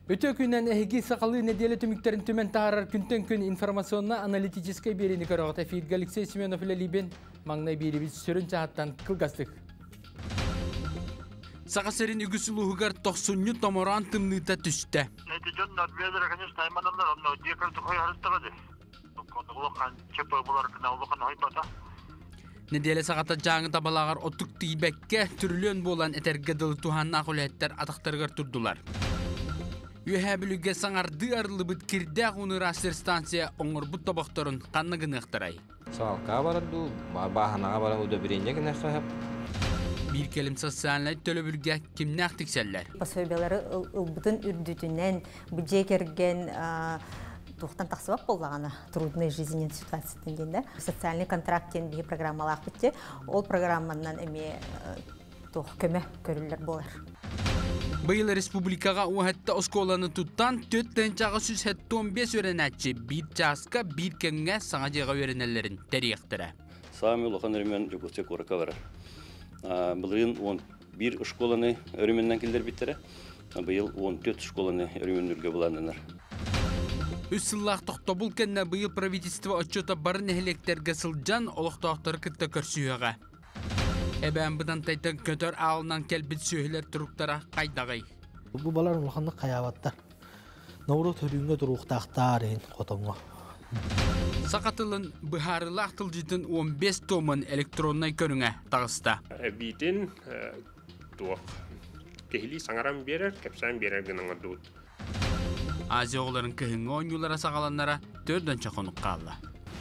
Өтө күннен эһиги сақалы неделе түміктерін түмен тағарар күнтен күн информационно-аналитической берені көріғыта фейдгі Алексей Семенов ләлейбен маңнай беребіз сүрін чағаттан қылғастық. Сақасырын үгіс ұлығығар 90 томоран тымныта түсті. Неделе сағата жаңы табалағар отық тейбәкке түрлен болан әтергеділ туғанна құлеттер атақтарғар тұрдылар. Үйәбіліге саңарды арылы бұд кірдәқ ұныр асыр станция оңыр бұд табақтарын қаннығын ұқтырай. Сағалқа барады, бағанаға барады өді бірейіне кінәқ қағып. Bir kelim sosyalnay tölü bülge kimnaq tikseller. Пособиялары ылбытын үрдүтүнен бүдже керген тухтан тақсыбап болғаны трудный жизненен ситуациядан денде. Социальный контракттен bir программалақ бітте. Ол программанан эме көмө көрүлөр болар. Быйыл республикаға уәтті осколаны тұттан төттен чағы 115 өренәтші бір жасқа бір кеңге саңа жеға өренелерін тәрияқтыра. Сами улахан өрімен жүгістек орықа барар. Бұлырын 11 школаны өріменнен келдер біттірі. Быйыл 14 школаны өрімен үрге бұландынар. Үссіллақ тоқта бұл кәнне быйыл правительство отчета барын әхелектерге сылжан олықтақтары күтті көрсүйеға. Әбән бұдан тайтын көтөр ağından кәлбіт сөйлер тұруқтара қайдағай. Бұл балар ұлғанды қаябаттар. Науры төріңе тұруқтақтар ең қотыңға. Сақатылын бұхарылақ тылжытын 15 томын электроннай көріңе тағыста. Бейтін туақ кехілі саңарам берер, кәпсән берер гыныңа дуыт. Азия оғыларын көхіңі ойнулара сағаланлара төрден чақынық қалды.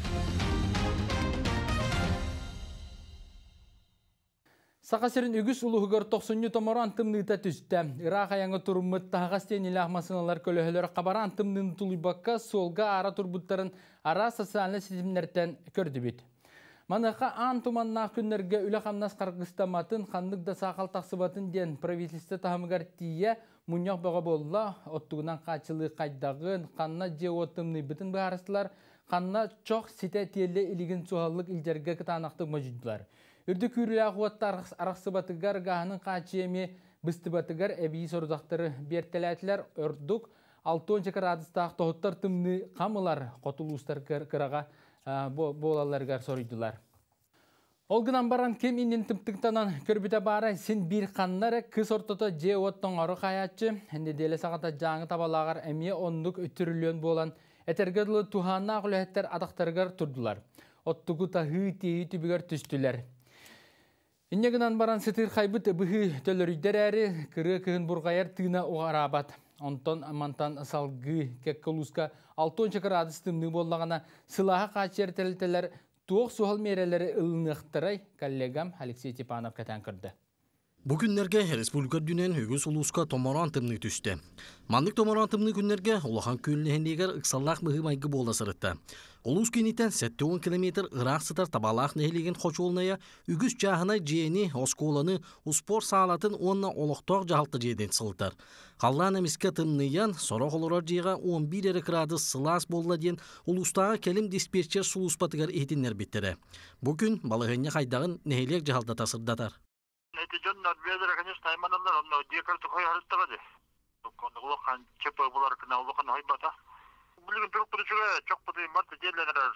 Сақасырын үгіс ұлығығыр 90 томоран тымныта түсті. Ирақ аяңы тұрмыт тағастен илі ақмасыналар көліғілер қабаран тымнын тұлыбаққа солға ара тұрбыттарын ара социалны сезімнерден көрді бет. Манықа ан туманна күннерге үлі қамнас қарғыстаматын, қандықда сақал тақсыбатын ден правительсті тағымығар тие мұньяқ бұға болла, оттығынан қачылы қайдағын, қанна же отымны бітін бұғарыстылар, қанна чоқ сете телі илігін суғалық илдерге кітанақтық мәжүділер. Үрді күрілі ақуатта арақсыбатығар ғағының қачиеме бұстыбатығар әбейі сордақтары бертеләтілер үрдік 6-10 градустақ тоғыттар тымны қамылар қотылуыстар қыраға болаларғар сорыйдылар. Олғынан баран кем инен тымтықтанан көрбіті бара сен бір қаннары күс ортыты же оттың ару қаятшы, әнде делі сағата жаңы табалағар әме ондық үттірілен болан әтергерлі туғанна құләттер адақтарғар тұрдылар. Оттығы тағы тейі түбігер түстілер. Иннегінан баран сытыр қайбыт бұғы төлірүйдер әрі кірі кігін бұрғайар тыына оғарабат. Онтон амантан салғы кәккілуска 6-10 градус тымны болағана сылаға қачер тәлітелер туық суғал мерелері ылынықтырай коллегам Алексей Типанов кәтен кірді. Бүгінлерге республика дүнен үгіз ұлысқа томоран тымны түсті. Мандық томоран тымны күнлерге ұлахан көлінегер ұқсаллақ мұғы майғы болда сырытты. Улус кенеттен 7-10 километр Ирақ сытар табалақ нәйлеген қочуылная үгіз жағына жиені осколаны ұспор сағалатын онына олықтақ жағалты жеден сылтар. Қаллан әміске тымныян сорақ олырар жиға 11 градус сылас болла ден улустағы келім диспетчер сұлуспатығар етінлер біттірі. Бүгін балығыне қайдағын нәйлек жағалды тасырдатар. Нәтиженнәр ведер, конечно, айманандар, но декарты қой арыстағады. Улахан чепы бұлар кіна улахан ойбата. Білген тұрып тұрышыға чоқ бұды марты жерлерер.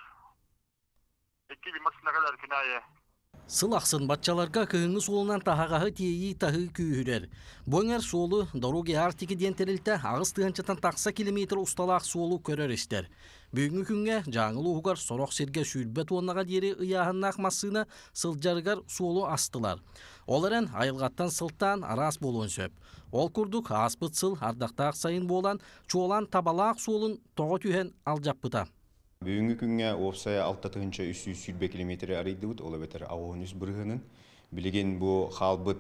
Еккелі марсына қалар кінайы. Сылақсын батчаларға күйіңі солынан тағағағы тейі тағы күйірер. Бөңер солы дороги артики дентерілті ағыз тығанчатан тақса километр ұсталақ солы көрер істер. Бүгінгі күнге жаңылы ұғар сороқ серге сүрбет онаға дері ұяғыннақ масына сылжарғар солы астылар. Оларын айылғаттан сылттан арас болуын сөп. Ол күрдік аспыт сыл ардақтақ сайын болан чуолан табалақ солын тоғы түйен алжаппыта. Бүгінгі күнге опсая 6-300 километр арайды бұд, олы бәтір ауын үз бұрғының. Білеген бұл қалбыт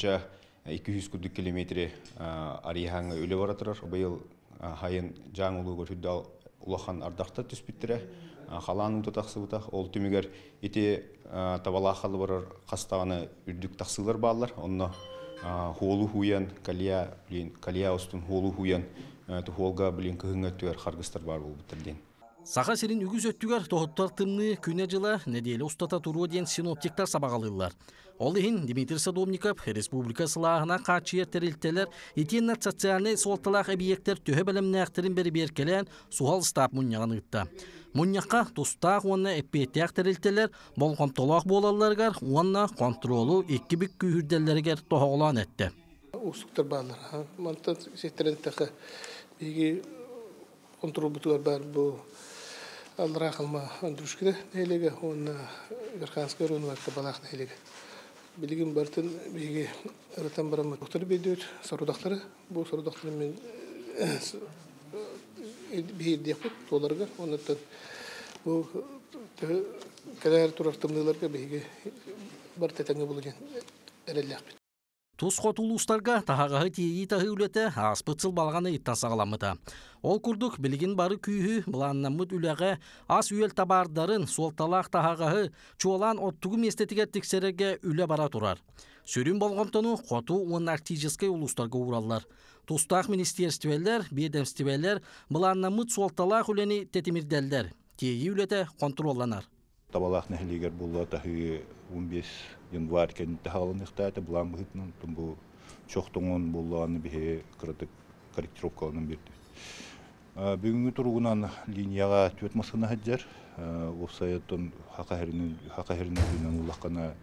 200 километр арияңы өлі баратырар. Бұл хайын жаң ұлы көршүдді улахан ардақта түспіттірі. Қаланың тұтақсы бұтақ. Ол түмігер ете табалақалы барар қастағаны үрдік тақсылар балар. Онына холу хуян, калия ұстын холу хуян тұхолға білен күхіңі өттігер қарғыстар бар бұл бұттырден. Саха серин үгіз өттігер тоғыттар тымны күне жылы неделі ұстата тұру ден синоптиктар сабағалылар. Ол иһин Дмитрий Садовников республика сылағына қачиер терилтелер итеннат социальный солталақ объекттер төһө бәлемнәқтерін бері беркелен суғал стап мұньяғын ұтта. Мұньяққа тұстақ онна әппеттәқ терилтелер бол қомтолақ болаларғар онна контролу екі бік күйірделерігер тоғылан әтті. Усуктар барлар. Манта секторен тақы беги контрол бутуар бар бұл алыра қылма андрушкіде нейлеге, оны Верханская районуарда балақ нейлеге. Білігін бартын беги ұрытан барамы доқтары бейдеуд, сарудақтары. Бұл сарудақтары мен бейірдек бұд, толарға. Онаттан бұл кәләр тұрартымдыларға беги бар тәтәңі болуген әрелләқ бет. Тус қотулустарға тағағағы тейі тағы үлеті аспытсыл балғаны иттан сағаламыда. Ол күрдік білген бары күйі бұланнамыд үләғі ас үйел табардарын солталақ тағағағы чуалан оттығы местетігер тексерерге үлі бара тұрар. Сөрін болғымтыны қоту он актическай улустарға ураллар. Тустақ министерствелер, бедемствелер бұланнамыд солталақ үләні тетімірдәлдер. Тейі үлеті контролланар. Табалақ нәхілегер бұлла тағы 15 январь кәнті халын иқтайты бұлан бұғытның бұл чоқтыңын бұллағаны бігі корректировкалының берді. Бүгінгі тұрғынан линияға төт масына хаджар, офсайаттың хақахерінің ұлаққана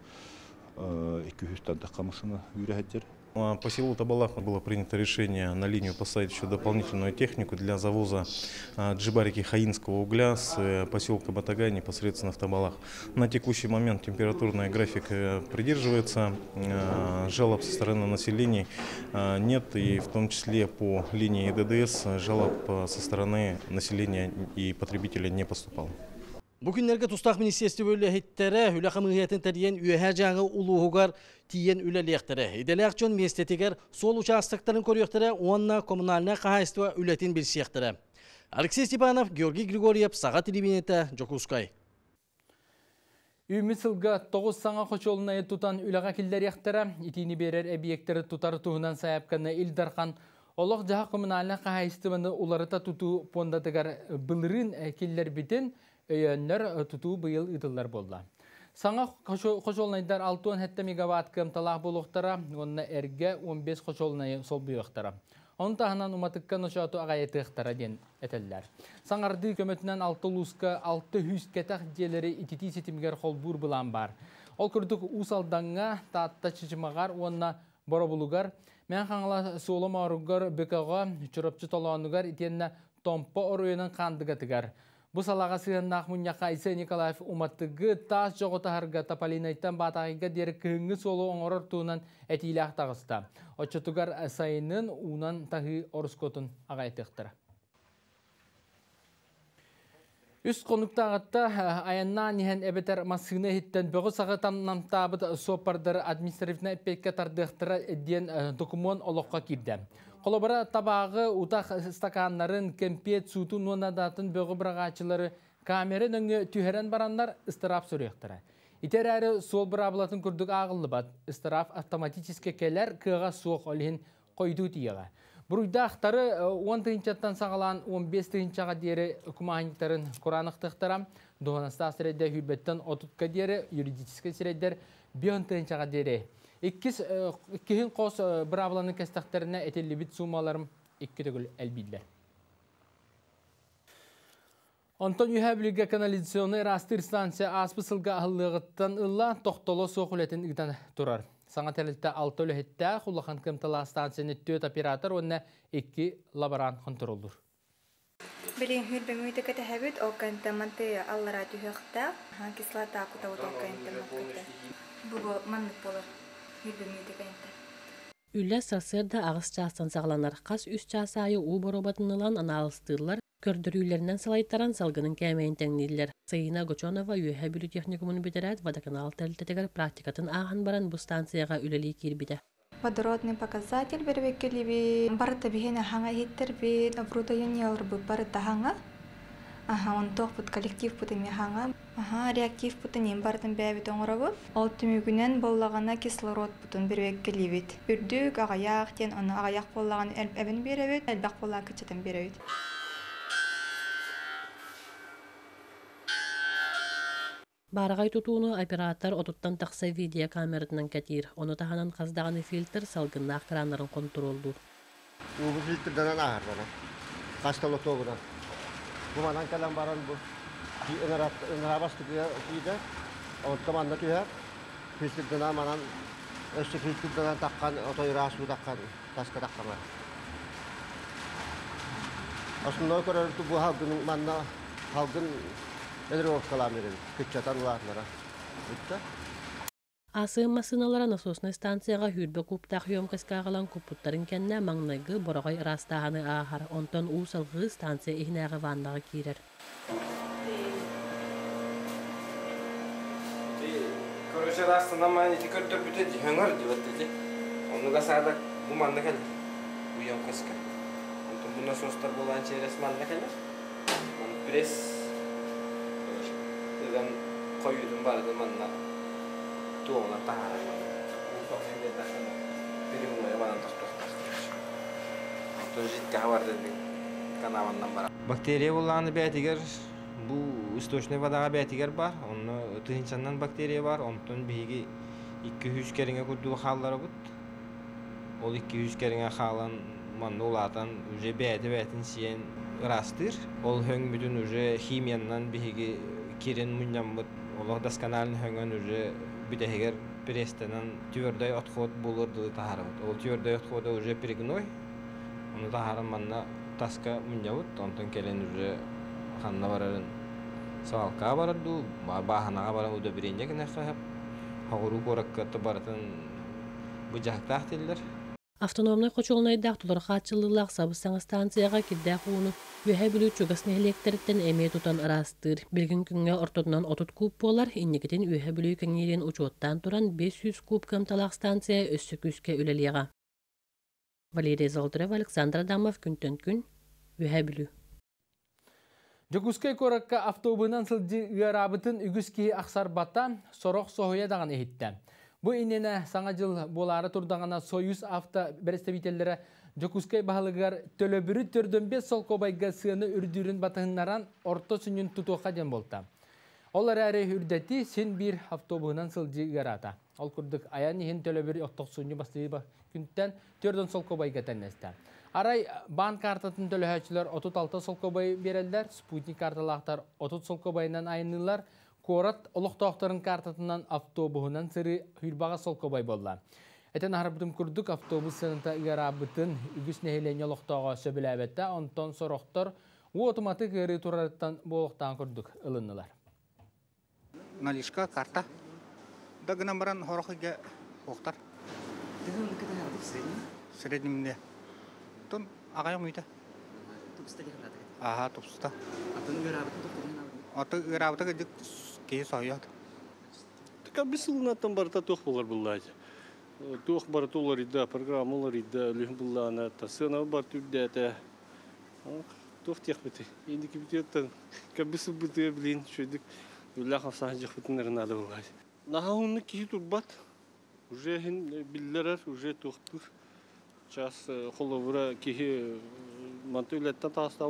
200 тантаққа масына үйрі хаджар. По селу Табалах было принято решение на линию поставить еще дополнительную технику для завоза джибарики хаинского угля с поселка Батагай непосредственно в Табалах. На текущий момент температурный график придерживается, жалоб со стороны населения нет, и в том числе по линии ДДС жалоб со стороны населения и потребителя не поступало. Бүгінлерге Тустақ министерстві өлі хеттері үлі қамығетін тәрген үйәхә жаңы ұлуғығар тиен үлі лектері. Иделәқ жон местетігер сол участықтарын көректері онына коммунальна қағайстыва үлетін білсектері. Алексей Степанов, Георгий Григорьев, Саға телевидениеті, Жокускай. Үмісілгі 9 саңа қочолына тұтан үліға келдер ектері, итini берер объекттері тұтары тұғынан сайапқаны Илдархан олық жаға коммунальна қағайстываны уларыта тұту пондатығар бұлырын келдер бітін өйөннер тұту бұйыл ұдылар болды. Саңа қошолынайдар 6-10 мегаватт кымталақ болуқтара, онына әрге 15 қошолынайы сол бұйықтара. Оның тағынан ұматыққан ұшату ағайеті ұқтара ден әтелілер. Саңарды көмөтінен 6 лұсқа 600 кәтақ делері итити сетімгер қол бұр бұлан бар. Ол күрдік ұсалданға таатта чычымағар, онына бора бұлығар, мен қаңыла солы мағырғар бүкіға чұрапчы толағынығар итеніне томпа оройының қандығатығар. Бұл салаға сығыннақ мұньяқа Иса Николаев уматтығы тас жоғытағырға тапалинайттан батағыға дері күйіңі солы оңырыр туынан әтейлі ақтағысты. Отчытығар сайының ұнан тағы орыскотын ағайтықтыр. Үст қонуқтағытта аянна нехен әбетер масығыны хиттен бөғі сағы тамнамтабыд сопардар административна әппетке тардықтыра ден документ олыққа кирді. Қолыбыра табағы ұтақ стаканларын кемпет сутун онадатын бөғі бірағачылары камерын өңі түйерен баранлар ыстырап сөректірі. Итер әрі сол бір абылатын күрдік ағылы бат, ыстырап автоматическе келер кыға соқ олығын қойду тиеға. Бұруйда ақтары 10 тыынчаттан сағалан 15 тыынчаға дері үкімағынықтарын құранықтықтыра, доғанастақ сірейді хүлбеттен отутқа дері юридическе сірейдер 10 тыынчаға дері. Ikkihin qos bir ablanın kəstəxtərinə etəlli bit sumalarım 2 tөгül əlbidlər. Ondan ühəbliğə kanalizasyonu rastır stansiya aspısılga ahıllığıttan illa toxtolo soğulətin iqdan turar. Sana təliltə 6 ölühətdə xullaqan kımtala stansiyanı 4 operator onunla 2 laboran kontroldur. Bilin hürbemüyde kete həbit o kantamantı allara tühəqdə kislata akuta o kantamantı. Bu manlık bolur. Үлі сасырда ағыс жастан сағланар. Қас үс жасайы у боробатыныlan аналыстырлар, көрдірүйлерінен салайттаран салғының кәмейін тәңнелер. Sayına Goçonova üye bülü техникумын бідірәд водоканал тәлітетігер практикатын ағын баран бұл станцияға үлелі кербіді. Водородный показатель бербеккелеби барыта бихене хаңа хиттер бит оборудованиялар бу барыта хаңа. Он тоқ бут коллектив бутын хаңа. Реактив бутын барытын бәбит оңырабы. Ол түмігінен боллағана кислород бутын бербеккелебит. Үрдік ағаяқ тен оны ағаяқ боллаған әбін беребит, әлбәқ боллаған күтчетін беребит. Барагай тутууну оператор отуттан тақса видео камератынан кәтир. Оны таханан қаздағаны фильтр салгыннақ кранарын контролду. Угу фильтрдан ағарбана. Қасталы тоғыдан. Бұманан кәлем баран бұл. Ыңырабастығы кейді. Оттаманна түйер. Фильтрдан манан өсті фильтрдан таққан, отойыра су таққан, таска таққан бар. Осындай көрірді бұл халғының манна халғын Эдеров каламерин, күтчатан улаатнара. Асыым масыналара насосный станцияға хүрбе куптақ ёмкаска қалан купуттарын кәнне маңнайғы борағай растағаны ағар. Онтан ұсалғы станция ихнәғы вандағы кейрер. Көрөші растынан маған еті көрдір бүті жөңір деп өттеді. Оныға сағада бұл маңда кәлі. Бұл ёмкаска. Онтан бұл насостар болған черес маңда кәлі. Пресс koyudum vardı manna tuğla tahara ufak bir dakika birimle bana tuttuk tuzit vardı kanavandan bara bakteriya bulanı betiger bu istoçne vadaga betiger var onu tığınçandan bakteriya var ondan bigi 200 keringe kurduğu halları bud ol 200 keringe halan manna ulatan uje betin siyen rastır ol höng bütün uje himiyandan bigi kirin munyambut Allah daskanalın höngön uje bideheger prestenan tüvörday otxot bulurdu taharabut. Ol tüvörday otxoda uje pirignoy. Onu taharan manna taska munyabut. Ondan kelen uje hanna bararın salka barardu. Bahanaga baran uda birince kine xahab. Haguru korakkatı baratın bıcaktaq diller. Автономный қочолнайдақ тұлар қатшылылақ сабыстаңы станцияға кілдәқ уыны өйе білу чугасын электреттен әме тұтан арастыр. Білгін күнге ортодынан отут куб болар, иннекетін өйе білу кәңерен учуоттан тұран 500 куб көмталақ станция өссі күске үлелеға. Валерия Золотарева, Александр Адамов, күнтен күн, өйе білу. Жокускай коракка автобынан сылжы ұярабытын үгіске ақсар бата сороқ соғуя даған ехітті. Бу инене саңа жыл болары турдағана Союз авто представителлері Жокускай бағылығар төлөбірі төрден 5 сол кобайға сыны үрдірін батығыннаран орто сүнін тұтуға ден болта. Олар әрі үрдәті сен бір автобуынан сылжы ғарата. Ол күрдік аян ехен төлөбірі оқтық сүнні бастығы күнттен төрден сол кобайға тәнесті. Арай бан картатын төлөхәчілер 36 сол кобай берелдер, спутник карталақтар 30 сол кобайынан айынылар, Корат олықтақтарын картатынан автобуынан сыры хүрбаға сол кобай болла. Әтен арабытым күрдік автобус сынында игарабытын үгіс нәхелен олықтаға сөбілі әбетті, онтон сорықтар автоматик әрі тұрарыттан болықтан күрдік ылынылар. Налишка карта. Дагынан баран хорохыға оқтар. Дагынан кәді ғадық среднем? Среднемде. Тон ағайым үйді. Тупста де ғадық? Аха, тупста. Атын ғарабытын тұқтырын алды? Аты ғарабыты ғадық кейі сайады. Така бисылынаттан барыта тоқ болар бұллайды. Тоқ барыта олар иді, программалар иді, үлігін бұллағына, тасына бар түрді әті. Тоқ тек біті. Ендікі біті өттен, кәбісіл біті білейін, шөйдік, үлләқ авсаған жақ бітін әрінады бұллайды. Наға оны кейі тұрбат. Уже білдерер, уже тоқтыр. Час қолы кейі манты үләттен тағыста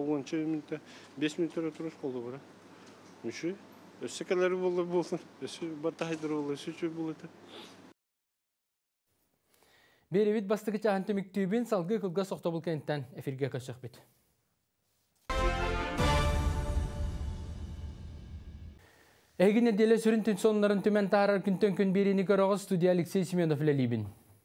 5 минуттар тұрыш қолы бұра. Үші? Өсі кәлері болсын, өсі бартайдыр олы, өсі чөй болыды. Беревит бастығы чағын төміктүйбін салғы күлға соқты бұл кәнттен эфирге көшіқ бет. Әгіне деле сүрін түн сонларын түмен тағарар күнтен күн берені көріғыз студия Алексей Семенов ләлейбін.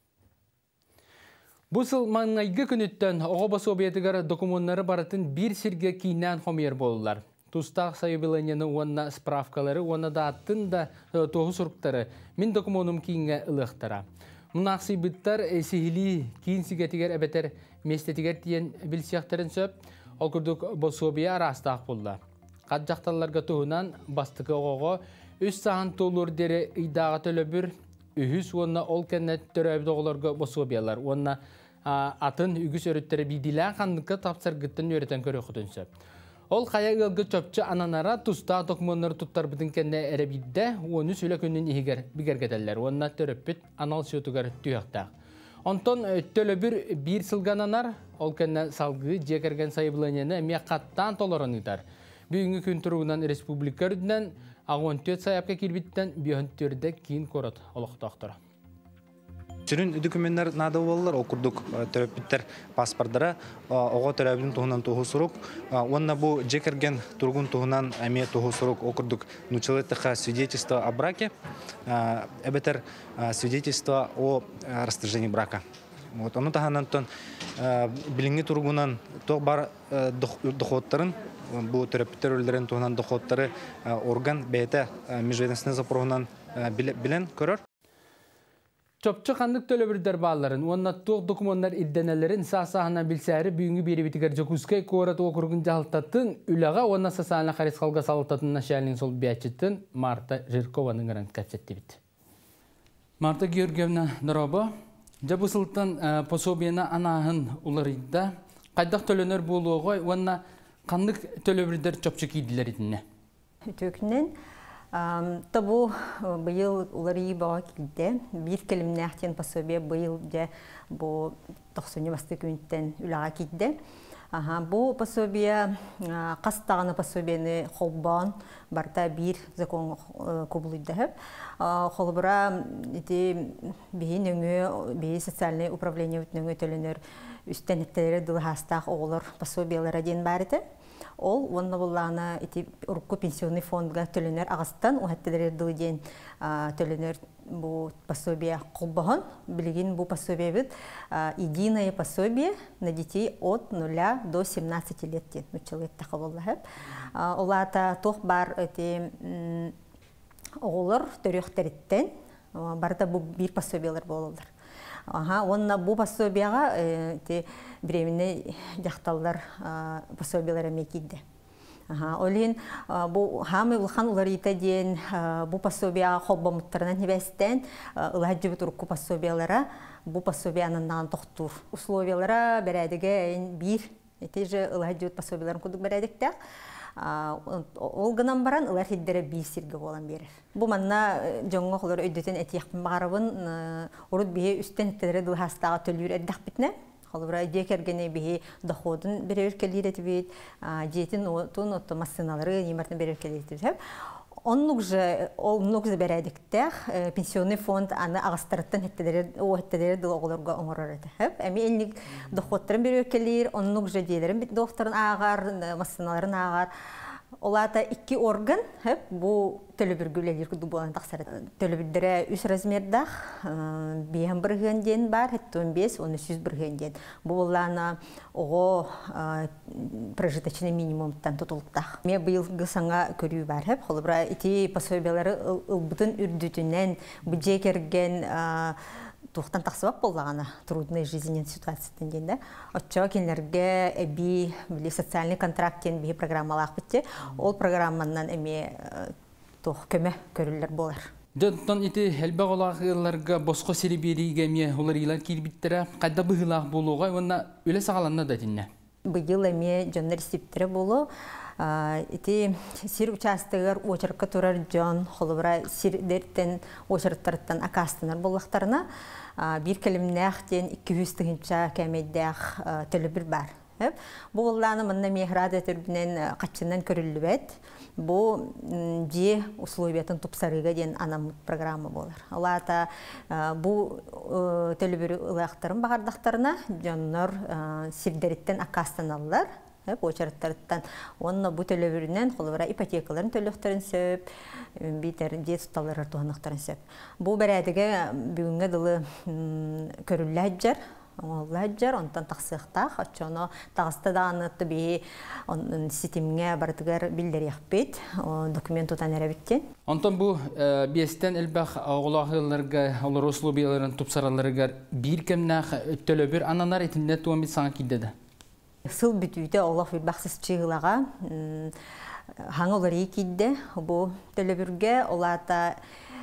Бұсыл маңайғы күніттен оғы басы обиетігер документары барытын бір сірге кейінен хомер болылар. Тустақ сайыбыланияны онна справкалары, онна да аттын да тоғы сұрықтары, мен документум кейінге ылықтара. Мұнақсы бұттар сихили кейін сігетігер әбетер местетігер тиен білсияқтарын сөп, ол күрдік бособия арастақ болды. Қат жақталарға тұғынан бастықы оғығы үс саған толыр дері ұйдаға төлөбір, үхіс онна ол кәнет түрәбді оғыларға бособиялар. Онна атын үгіс өріттері бейділән қандыққа тапсарғыттын өрітен көрі құтын сөп. Ол қая ғылғы чөпчі ананара тұста документары тұттар бұдың кәнне әрәбейді, оны сөйлі күннен егер бігергетелер. Онына төріппет анал сөйтігер түйіқтақ. Онтон төлі бір сылғананар, ол кәнне салғы жекерген сайыбыланияны мәқаттан толырын ұйтар. Бүгінгі күн тұрғынан республика үрдінен ағуантөт саяпқа келбіттен бүйөнттөрді кейін көріт олықтақтыры. Сүрін документтер нады болалар, окурдук төрөппиттер паспордара, оға төрөбінің туғынан туғы сұрук. Онна бұл жекерген тұрғын туғынан әме туғы сұрук окурдук нучалеттіға свидетельство о браке, әбетер свидетельство о расторжении брака. Оны тағанантон біліңгі тұрғынан тоқ бар доходтарын, бұл төрөппиттер өлдерін туғынан доходтары орган бәйті межведомственный запорғынан білен көрір. Çöpçü kandık tölöbürder bağların, onnattuğ dokumentar iddenelerin sağ-sağına bilsəri büyüngü beri bitiger Jokuskay Korat okurgun jahaltatın ülağa onna sasana xaris xalga salıtatın naşalinin sol biyaçıtın Marta Jirkovanın garant kaçetti bit. Marta Georgievna Daraba, Jabusıltan posobiyana anahın ularıyda qaydaq tölönör buluğu onna kandık tölöbürder çöpçü kiydiler idinne. Tökünün Табу быйыл уларыйы баға келді. Bir келімнәқтен пособия быйыл де бұл 90 күнттен үлаға келді. Бұл пособия қастағаны пособияны қолбан барта бір закон көбілді. Қолбыра бейін өңі, бейін социальный управление өтінің өтілінер үстен әттелері дылғастақ оғылыр пособиялары ден бәрді. Ол онна боллана урукку пенсионный фондга төлөнөр агастан ухаттылар дылден төлөнөр бу пособие колбогон билген бу пособие бит единое пособие на детей от 0 до 17 лет ден училет такабыллар. Олата тох бар эти оголор төрөктөрүттен барда бу бир пособиялар болдулар. Онна бу пособияга беременный жақталдар пособиялар мекиде. Олин бу хамы улхан уларыйта ден бу пособия холбамыттарынан небестен ыладжыбыт урукку пособиялара бу пособиянан тоқтур. Условиялара берәдіге бир же ыладжыбыт пособияларын кудук берәдіктәк. Ол гынан баран ылар хиддері бейсерге болан берір. Бұл манна жоңға қолар өйдетен әтияқпын бағарабын ұрыд бейе үстен әттелері дылғастаға төлір әддақ бітіне. Қолыбыра декергені бейе доходын берер келер етібет, жетін отын отты массыналары немартын берер келер етібет. Ол нұғыз бәрәдіктәқ пенсионный фонд аны ағыстарыттан әттелері дыл оғыларға оңырар әді. Әме әлік доходтарын берер келер, он нұғыз жеделерін бет доқтарын ағар, массыналарын ағар. Олата 2 орган, бұл төлөбүргүлелер күді болан тақсары. Төлөбүрдері үс размердақ, бейін бір ғынден бар, 15-13 бір ғынден. Бұл олана оғы прожиточный минимумтан тұтылықтақ. Мен бұйылғы саңа көрі бар, қолыбыра ити пособиялары ұлбытын үрдітінен бүджей керген туқтан тақсыбап болағана трудный жизненен ситуациядан денді. Отчаға кенлерге әбі социальный контрактен бейі программалақ бітті. Ол программаннан әме тоқ көмі көрілер болар. Жонтон ити әлбәқ олағыларға босқо сереберейге әме олар илар келбіттері қайда бұғылақ болуға, онна өлі сағаланна да динне? Бұғыл әме жонлар септері болу. Ити сир участығыр очырқы тұрар жон, қолыбыра сирдерттен очырықтарыттан акастынар болуқтарына бір кәлімнәқтен 200 тұғынша кәмейдәқ төлі бір бар. Бұл оланы мұнна меграда түрбінен қатшынан көрілі бәд. Бұл же условиятын тұпсарыға ден анамыт программа болар. Олата бұл төлі бір ұлақтарын бағардақтарына жонлар сирдерттен акастыналар. Очараттарыттан онна бу төлөбүрүнөн колубара ипотекаларын төлөктөрүн сөп, битер дет туталары туанактарын сөп. Бу берәдиге бүгүнгө дылы көрүлләҗәр, оңолләҗәр, онтан таксыктак, ачоно тагыста да анытты би онун системге бардыгар билдер яппет, документ тутан эребиттен. Онтан бу биестен элбах оголагыларга, олар условияларын тупсараларыга бир кемнах төлөбүр ананар этинде туамит саңа кидеде. Сыл бүтүйді олақ үрбақсыз чығылаға хаңы олар екейді. Бұл төлөбүрге олата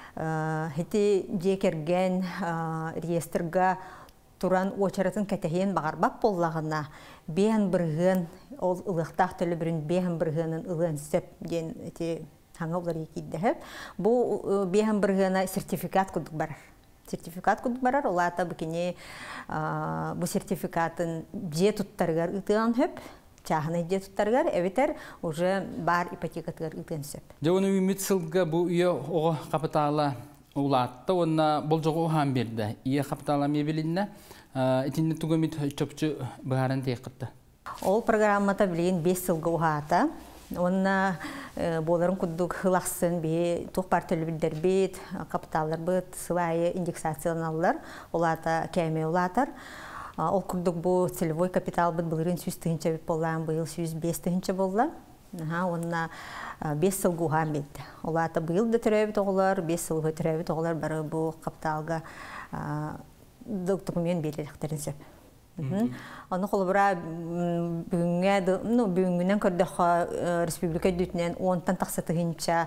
хети жекерген реестрға туран очаратын кәтәхен бағарбап болағына бейін бірғын, ол ұлықтақ төлөбүрін бейін бірғынын ұлын сөп ден хаңы олар екейді. Бұл бейін бірғына сертификат күдік барар. Сертификат күдік барар, олата бүкіне бұл сертификатын же тұттарғар ұтыған хөп, чаханы де туттаргар, эвитер уже бар ипотекатыгар ытын сөп. Жауыны үміт сылға бұл үйе оғы қапыталы улатты, онна бұл жоғы ұхан берді. Ие қапыталы мебелінді, етінде түгімет чөпчі бұғарын тейқытты. Ол программата білген 5 сылға ұғата. Онна боларын күддік хылақсын бе, тұқпар төлі білдер бет, қапыталар бұд, сылайы индексацияланалар, олата кәме олатар. Ол күрдік бұл целевой капитал бұд бұлырын 100 тығынча бет болған, бұйыл 105 тығынча болды. Онна 5 сылғы ұған бетті. Олата бұйыл да түрәбет оғылар, 5 сылғы түрәбет оғылар бары бұл қапталға дұқтығымен белеліктерін сөп. Оны қолыбыра бүгінгінен көрдіқ республика дүтінен 10-тан тақсы тығынча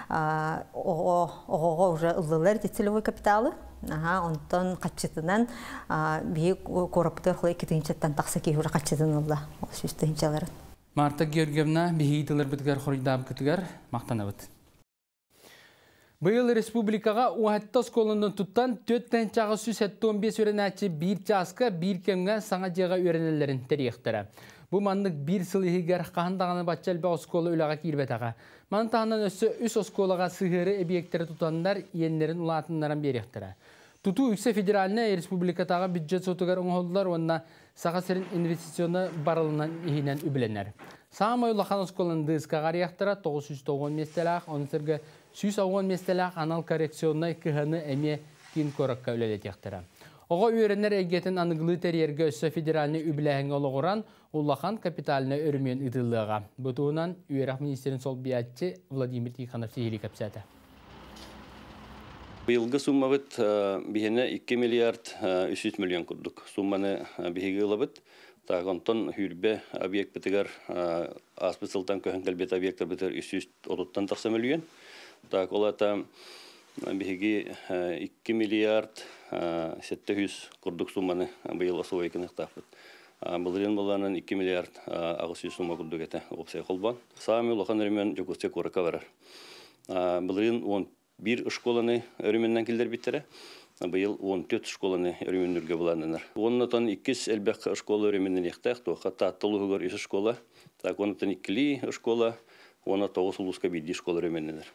оғыға уже ұлылар целевой капиталы. Онтан қатшытынан бейік қорапытыр құлай 2 тығынчаттан тақсы кейбір қатшытын ұлла 100 тығынчаларын. Марта Георгиевна бейгейтілер бітігер қоридабы күтігер мақтана бұд. Бұл республикаға уәтті сколының тұттан 4 чағы 115 өренәтші 1 жасқа 1 кемге саңа жеға өренелерін тәріқтірі. Бұл маңдық 1 сылығығар қағындағаны батчалбі осколы үліға кейірбетаға. Маңын тағынан өсі үс осколыға сығыры әбиектері тұтандар енлерін ұлатынларын беріқтірі. Тұту үксе федераліне республикатаға бюджет сотығар оңғылдар, онына сағасырын инвестицияны барылынан ехінен үбіленер. Сағам ойлақан осколын дызқағар яқтыра 990 местелақ, оны сіргі 110 местелақ анал коррекционны кіғаны әме кейін көрікке өлелет яқтыра. Оға үйерінер әйгетін анығылы тәрерге өсі федераліне үбіләңі олығыран ұллақан капиталіне өрімен ұдылыға. Бұтуынан үйерақ министерін сол биятчы Владимир Тиханов сейілі кәпсәті. Быйылғы сумма бит бихене 2 миллиард 300 миллион күрдік. Сумманы бихеге ылабыт. Тағынтон хүрбе объект бітігер аспысылтан көһін кәлбет объекттер бітігер 330 тақсы миллион. Так, олата бихеге 2 миллиард 700 күрдік сумманы быйылғы суы екінік тақпыт. Бұлырын болғанын 2 миллиард ағыз сумма күрдік еті опсай қолбан. Сами ұлақан өрімен жүкісте көрікі барар. Бұлырын 11 школаны өріменнен келдер біттері. Быйыл 14 школаны өріменнерге бұланынар. Оннатан 2 әлбәқ школа өріменнен ектәқ, тоққа таттылығығыр 2 школа. Так, оннатан 2 школа, онна 9 ұлысқа 1 школа өріменненер.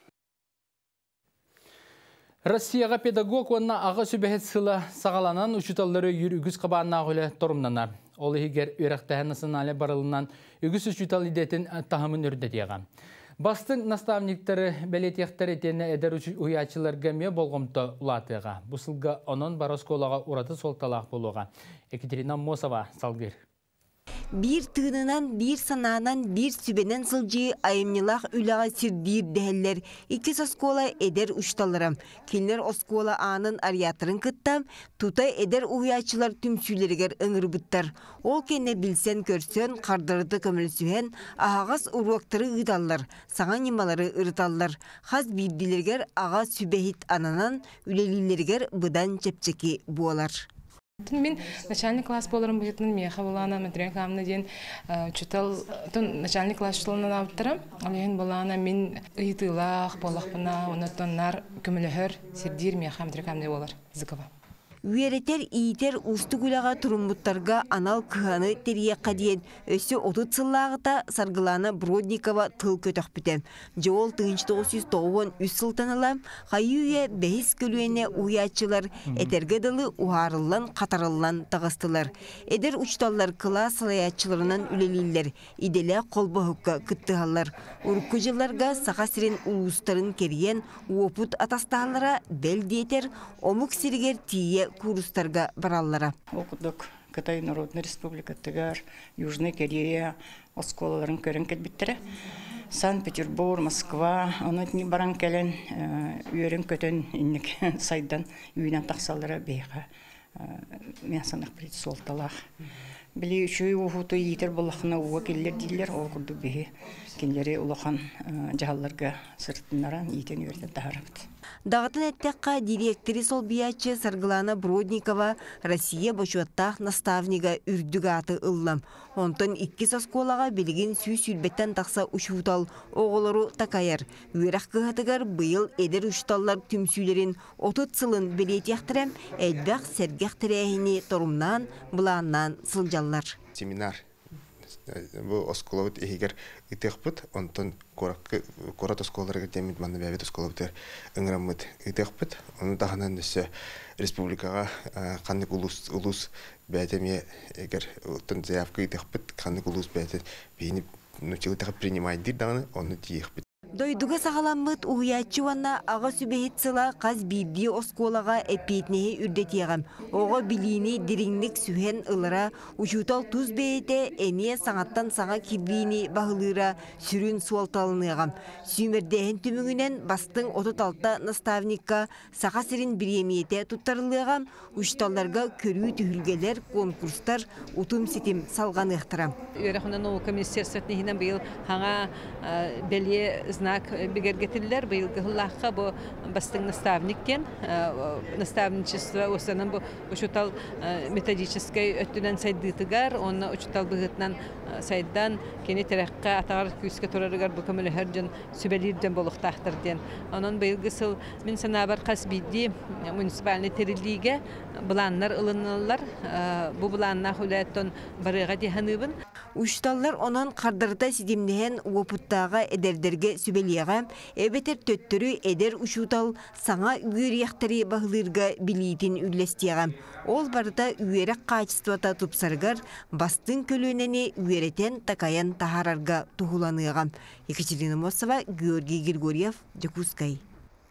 Россияға педагог онна аға сөбәхет сыла сағаланан үшіталары үгіз қабанына ғылы тұрымнанар. Ол егер өріқтәхі националы барылынан үгіз үшітал идетін тағымын үрдетеға. Бастың наставниктері бәлетектер етені әдір ұячыларға ме болғымты ұлатыға. Бұсылға оның баросколаға ұраты солталақ болуға. Екатерина Мосова салгыр. Bir tığınınan, bir sanağından, bir sübenen sılcı ayımnılaq ülağa sirdir dəhəller. İki soskola eder uçtalarım. Kinler oskola anın ariyatırın kıttam, tutay eder uyaçılar tümsüyleriger ıngır bıttar. Ol kenne bilsen körsen, kardırıdı kömülsühen, ağaz uruaktırı ıdallar, sağa nimaları ırıtallar. Haz bildilerger ağa sübehit ananan, ülelileriger bıdan çepçeki bualar. Мен начальник класс боларым бұйтын меха болана материал камна ден чутал тон начальник класс шлонан авттырам. Алген болана мен ыйтылах болахпына, онотоннар көмөлөхөр сердир меха материал камна болар. Зыкова. Üyereter iiter ustu gülağa turumbuttарға anal kıhanı teriye qadiyen ösü 30 sılağıta sargılana Brodnikova tıl kötök bütem. Jool 1993 sıltan alam, hayüye behis kölüene uyaçılar eterge dalı uharıllan qatarıllan tağıstılar. Eder uçtallar kıla salayatçılarından üleliller, idele kolba hukka kıttıhallar. Urkucılarga sağa siren ulusların keriyen uoput atastahalara bel diyeter, omuk siriger tiye курстарга бараллара. Окудук Кытай Народный Республика Тыгар, Южная Корея, осколаларын көрін кетбіттірі. Санкт-Петербург, Москва, онытни баран кәлін үйерін көтін иннік сайдан үйінен тақсалары бейға. Мен санақ білет солталақ. Білі үші ұғыты етер болақына ұға келдер дейлер, ол күрді бейі кендері ұлақан жағаларға сұрттынаран етен өрден тағарабыд. Дағытын әттәққа директори сол биячы Саргылана Бродникова Россия башуаттақ наставнига үрдіг аты ыллам. Онтын 2 сосколаға білген сүй сүлбеттен тақса ұшутал оғылыру такайар. Үйрақ кығатығар бұйыл әдір ұшталлар түмсүйлерін 30 сылын білет яқтырам, әлбәқ сәргәқ тірәйіні торумнан, бұланнан сылжаллар. Семинар бу осколобут ихигер итехпут онтон корат осколларга демит манны бәбет осколобутер ыңраммыт итехпут оны таханан десе республикага каннык улус бәтеме эгер тон заявка итехпут каннык улус бәтен бейни нучилтага принимать дирданы оны тиехпут. Дойдуга сағаламмыт уғиятчуанна аға сүбехетсыла қаз бидди осколаға эпетнеhe үрдетиягам. Оға билини дириңник сүхен ылыра, учутал туз бейте әне саңаттан саңа кирбейни бағылыра сүрін суалталыныгам. Сүймердеген түмігінен бастың 36 наставникка сақа сирин биремиете туттарылыгам, ушталларга көрүү түхілгелер, конкурстар, утум сетим салған ықтырам. Өрәхуна наука министерствотнехинен быйыл хаңа беле знак бигергетиллер быйылгы хыллахка бу бастың наставниктен наставничество осанан бу учутал методической өттүнөн сайдытыгар онна учутал быгытнан сайдан кени терекка атагар күскө турарыгар бу көмөлөһөрдөн сүбелирден болуктактырден анан быйылгы сыл мен санабар касбидди муниципальный терилиге буланнар ылынылар бу буланна хулеттон барыга диханыбын Ушталлар онон кардырта сидимнehen опуттага эдердерге сүбелияга эбетер төттөрү эдер ушутал саңа үйрияктары багылырга билитин үллестиягам. Ол барыта үйерек качествота тупсаргар бастын көлөнени үйеретен такаян тахарарга тухуланыгам. Екатерина Мосова, Георгий Григорьев, Жакускай.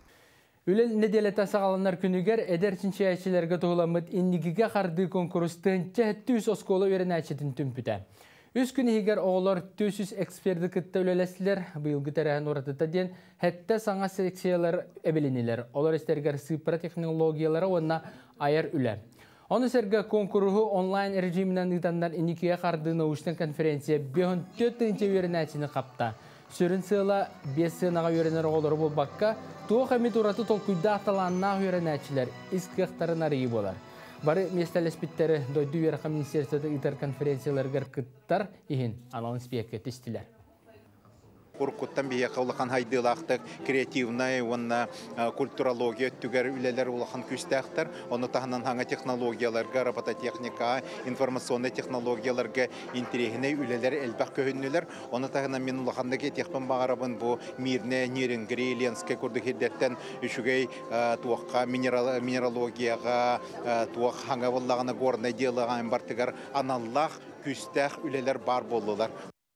Үлел неделета сағаланар күнігер әдерчіншәйшілерге тұғыламыд иннигіге қарды конкурстың чәттүс осколы өрін әчетін түмпіті. Үз күнігер оғылар 200 эксперді күтті үлелесілер бұйылғы тәрәхін оратыта ден хәтті саңа секциялар әбеленелер. Олар істергер сыпыра технологиялары онына айар үлі. Оны сәргі конкурғы онлайн режимінен ұйтандар иннигіге қарды научтың конференция 4-ті өрін әчіні қапта. Сүрін сыйла 5 сынаға өрінер оғылары бұл баққа туық әмет ұраты толкүйді ақталанына өрін әчілер искіқтарын арығы болар. Бары местелеспиттері дойду верха министерствода итар конференцияларгар кыттар ихин аналын спиекке тестилер. Куркуттан бия кавлахан хайдылақтық, креативная, онна культурология түгер үлелер улахан күстәқтір. Оны тағынан хаңа технологияларға, робототехника, информационный технологияларға интерегіне үлелер әлбәқ көхіннелер. Оны тағынан мен улахандығы техпен бағарабын бұл мирне, неренгіре, ленске күрді хеддеттен үшігей туаққа, минералогияға, туақ хаңа болағына горна делаған бартығар аналлақ күстәқ үлелер бар болылар.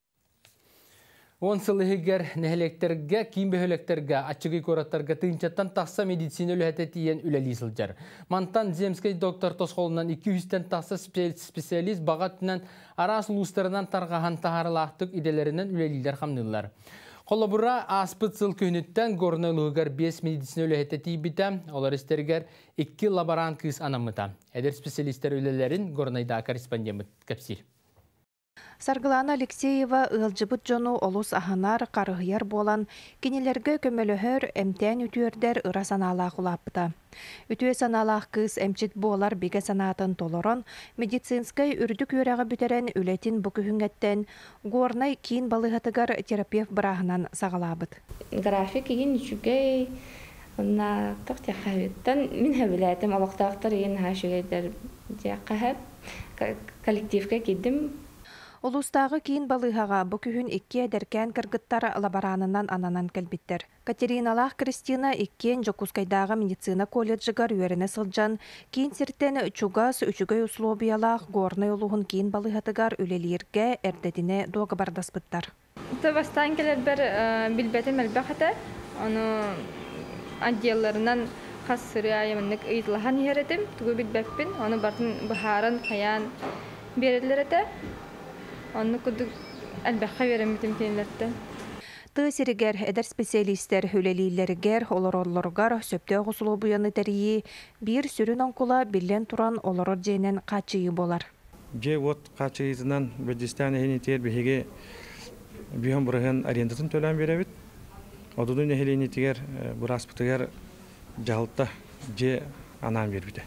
Он сылыгер нәһелектерге, кимбехелектерге, ачыгы кораттарга тынчаттан тақса медицина үләте тиен үләли сылжар. Мантан земский доктор тосқолынан 200-тен тақса специалист бағатынан арас лустарынан тарғахан тахарылақтық иделерінен үләлилер қамнылар. Қолабыра аспыт сыл көнеттен горнылығығар 5 медицина үләте тиебіті, олар істергер 2 лаборант кыз анамыта. Әдер специалистер үләлерін горнайда корреспондент кәпсір. Саргылана Алексеева ылжыбыт жону олус аханар қарығыяр болан кенелерге көмөлөһөр эмтен үтүөрдер ыра санаалаах улааппыта. Үтүө санаалаах кыз эмчит болар биге санаатын толорон медицинскай үрдүк үрәгы бүтерен үлетин бүкүһүңеттен горнай кийин балыгатыгар терапевт барахынан сагалаабыт. График кийин үчүгэй на тохтяхавиттан мин хабилатым алактактар ен хашыгайдар жаккахап коллективге кидим. Улустағы кейін балыхаға бүкүхін 2 дәркән кыргыттар лаборанынан ананан кәлбиттер. Катериналах Кристина 2 Жокускайдағы медицина колледжігар үйеріне сылжан, кейін сірттен чугас үчігөй условиялах горный олуғын кейін балыхатыгар үлелерге әрдетіне доғы бардаспыттар. Бастан келер бір білбәтім әлбәқті, оны отделларынан қасыры айымынық ұйытылған еретім, түгі білбәппін, оны бартын бұхарын, қаян берілер еті. Onu kuduk elbette veremeydim kendilerine. Tığsirigər edər spesialistlər höləliylərgər olorollargar söptəğusulu buyanı təriyi bir sürün onkula bilən turan oloror jenen qaçıyı bolar. Je ot qaçıyızından Gürcistan ehnitiyər bihige biham burağın arendasın tölən berebit. Odudun ehnitiyər buraspıtıyər jahalta je anan berbide.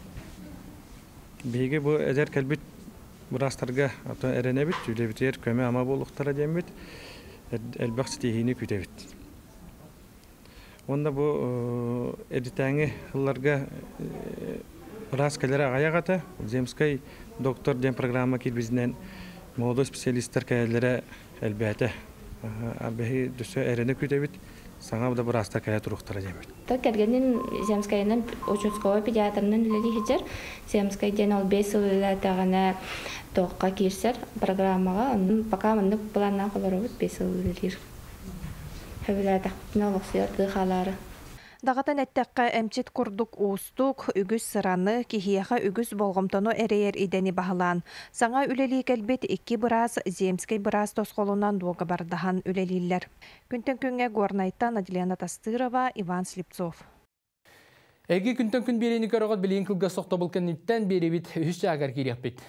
Bihige bu edər kalbit Burastarga ata erenebit, tüylebiter köme ama boluqtara demit, elbaqsi tehini kütebit. Onda bu editängi hıllarga buras kelere ayagata, Zemskay doktor dem programma ki bizden молодой специалисттер кәлелері әлбәті. Абәхи дүсі әрені күйтебіт, саңа бұда бір астар кәлі тұрықтыра демет. Кәргенін Земскайынан Очутского педиатрынан үлелі хеджер. Земскайден ол 5 үлелі тоққа керсер программаға. Пока мұндық планна қолар өт 5 үлелер. Хөбілі тақпытына олықсыйыр тұқалары. Дағатан әттәққа әмчет күрдік ұстық, үгіз сыраны, кихияға үгіз болғымтану әрейер идені бағылан. Саңа үлелі кәлбет 2 біраз, Земскай біраз тосқолынан дуғы бардахан үлелілер. Күнтен күнге Горнайттан Аделена Тастырова, Иван Слепцов. Әге күнтен күн берені көріғат білейін кілгі соқта бұлқан үттен беребет үшті ағар керек бет.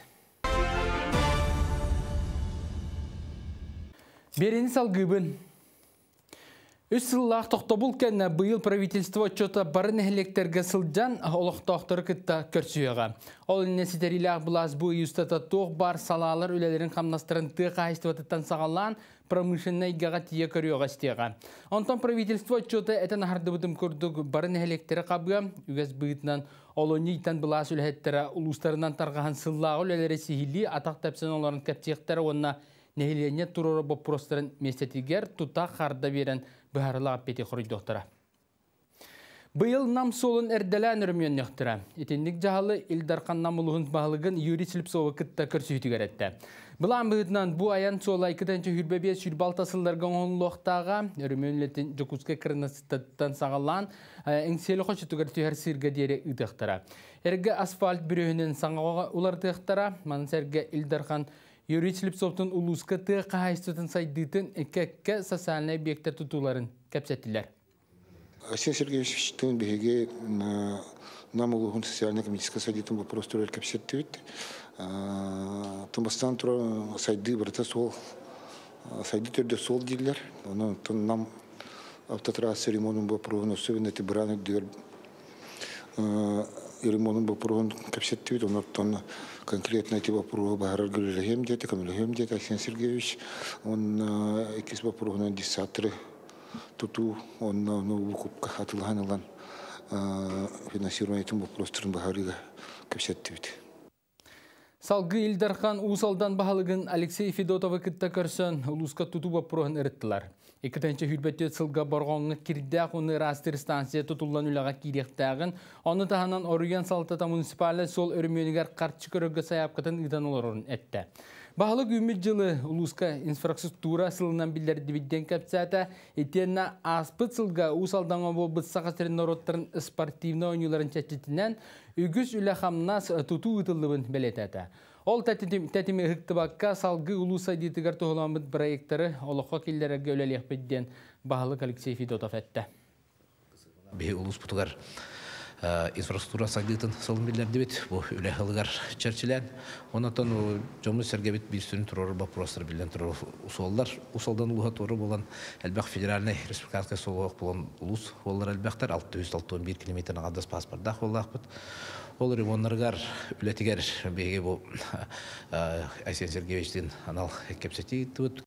Берені салғыбын. Үс сыллақ тоқтабыл кәнна бұйыл правительство отчета барын әлектерге сылжан олықтақтыры күтті көрсүйеға. Ол инеситерилақ бұлас бұй үстата тоқ бар салалар үлелерін қамнастырын тұға айстыватыттан сағалан промышленный гаға тие көріеға стеға. Онтан правительство отчета әтін ағарды бұтым көрдік барын әлектері қабыға үгіз бұйтынан олонейтан бұлас үләттері ұлыстарынан тарғаған сыллағы үлелері сихили атақ тәпсін оларын кәптектері онына нәхилене тұроры бұл простырын местетігер тұта қарда берен бұхарылы аппеті құрый доқтыра. Бұйыл нам солын әрдәлән үрімген нөқтіра. Етендік жағалы Илдарқан намылығын бағылығын Юрий Слепцова күтті көрсүйті кәретті. Бұлан бұғытынан бұ аян солай күтінші хүрбәбе сүрбалтасылдарға оңлықтаға үрімөнлетін жүкізгі кіріністаттан сағалан әңселі қошытығыр түйер сырға дері ұдықтыра. Әргі асфальт бүрігінен саңғаға ұлардықтыра, манысәргі Илдарқан Юрий Слепцовтың ұлысқы тұққа хайстытын сайдытын әкәкке социальный объекттер тұтуларын кәпсәттілер. Арсений Сергеевич тын беге нам улугун социально-экономический сайдытын вопрос турер кәпсәттівет. Тымбастан тұра сайды бірті сол, сайды түрді сол дейлер. Оны нам автотрассы ремонтын вопросын особенно эти браны дер ремонтын вопросын кәпсәттівет. Оны конкретно эти вопросы Бахарар Гулилахем дед, Камилахем дед, Арсений Сергеевич, он экис вопросы на диссаторы, туту, он на выкупка атылганылан финансирование этим вопросом Бахарига кәпсәттівет. Салгы Илдархан Усалдан бағалығын Алексей Федотова күтті көрсін ұлысқа тұту вопросын әріттілер. Екітінші хүрбәтті сылға барғанғы кірдәқ оны растыр станция тұтылан үліға керектәғін, оны тағынан Оруян Салтата муниципалы сол өрмөнігер қартшы көрігі саяпқытын ұдан оларын әтті. Бағылық үміт жылы ұлысқа инфраструктура сылынан білдерді бидден кәпсәті, етенна аспыт сылға Усалданға бұл бұтсақасырын ороттарын спортивны ойнуларын чәтчетінен үгіз үлі қамнас тұту ұтылыбын бәлетәті. Ол тәтімі ғықтыбаққа салғы ұлыса дейтігер тұғыламыд проекттары олыққа келдерге өлелек бедден бағылық Алексей Федотов әтті. Бе ұлыс бұтығар инфраструктура сағдыйтын сылын білдерді бет, бұл үлі ғылығар чәрчілән. Онатан жомыз сәргебет бір сүрін тұроры бақпырастыр білден тұроры ұсолдар. Ұсолдан ұлыға тұры болан әлбәқ федеральный республиканскай солуақ болан ұлыс олар әлбәқтар 661 километрін ағадас паспордақ олақ бұд. Ол ремонтырғар үлетігер беге бұл Арсений Сергеевичтен анал кәпсәті тұд.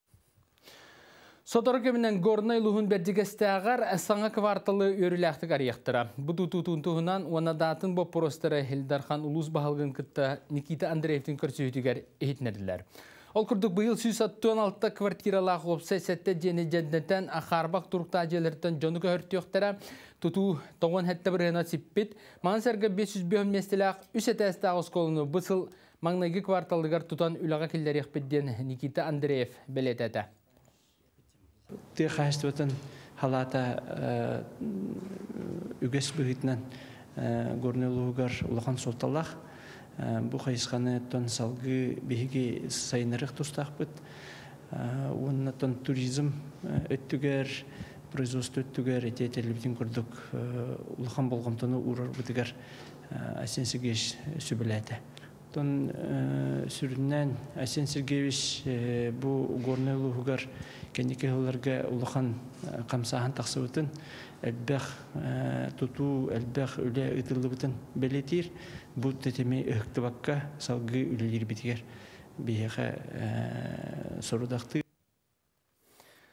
Содоры кемінен Горнай лұғын бәрдігістәғар саңа кварталы өріләқтік арияқтыра. Бұд ұтуынтуғынан онадатын бұл простыры Илдархан ұлыс бағылғын күтті Никита Андреевтің көрсүйетігер ехетнерділер. Ол күрдік бұйыл 116 квартиралақ опса сәтті жені жәднеттен ақарбақ тұрықта әжелерден жоны көрттіқтіра тұту тоғын хәтті бірғына сиппет. Маңсәргі 505 местелақ үс әтәсті ағыз қолыны бұсыл маңнайғы кварталдығар тұтан үліға келдер еқпедден Никита Андреев бәлетәді. Тек қайыстыбытын халата үгес бұғытынан көрнелуғар ұлақан солталақ. Бұл қайысқаны тон салғы бейге сайынырық тұстақ бұд. Онына тон туризм өттігер, производство өттігер, әтетелі көрдік ұлақан болғымтыны ұрар бұдығар Арсений Сергеевич сөбіләді. Тон сүріннен Арсений Сергеевич бұл горнелуғар кәнеке ғыларға ұлақан қамсағын тақсы бұтын, әлбәқ тұту, әлбәқ үлі ұтылы бұтын бәлетер. Бұл тәтеме үхікті баққа салғы үлілер бітігер бейеға сорудақты.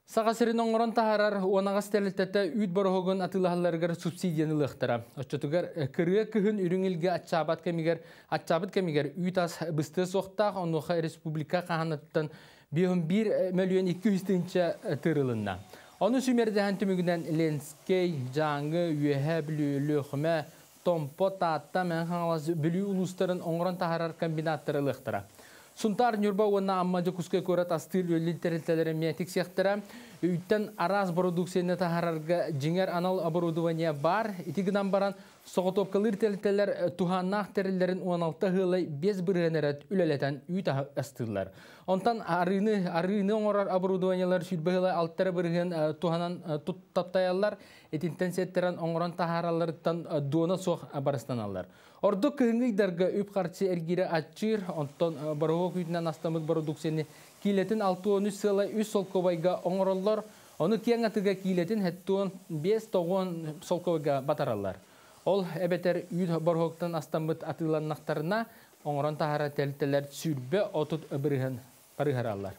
Сағасырын оңырын тахарар уанағас тәліттәті үйт барығығын атылағаларығар субсидияны лықтыра. Өтчетігер кірге күхін үріңілге атчабат кәмігер үйт ас бұсты соқтақ онуға республика қағанаттан 1 миллион 200 тыңча тырылынна. Оны сүмердіған түмігінен Ленскей, Жаңы, Үйәхә, Білі, Лөхіме, Томпо, Таатта, мән қаңалас Білі ұлыстарын оңырын тахарар комбинаттары лықтыра. Сунтар Нюрба уанна аммаджы күске көрат астыл өлі тәрілтелері мәтік сектора. Үйттен араз продукцияны тахарарға жеңер анал оборудования бар. Итігінен баран соғытопқалыр тәрілтелер туханнақ тәрілерін 16 ғылай 5 біргенерет үлелетен үйт астылар. Онтан арыны оңырар оборудованиялар сүрбағылай алттары бірген туханан таптаялар. Этинтен сеттерен оңыран тахараларыттан дуына соқ барыстаналар. Ордық күйіңгейдергі үп қарчы әргері атчыр, онтан барығы күйтінен астамыд продукцияны кейлетін 6-13 сылы 3 солковайға оңыралар, оны кең атыға кейлетін 5-9 солковайға батаралар. Ол әбетер үйд барғықтан астамыд атыланнақтарына оңыран тахара тәлітелер сүрбе отыт барығаралар.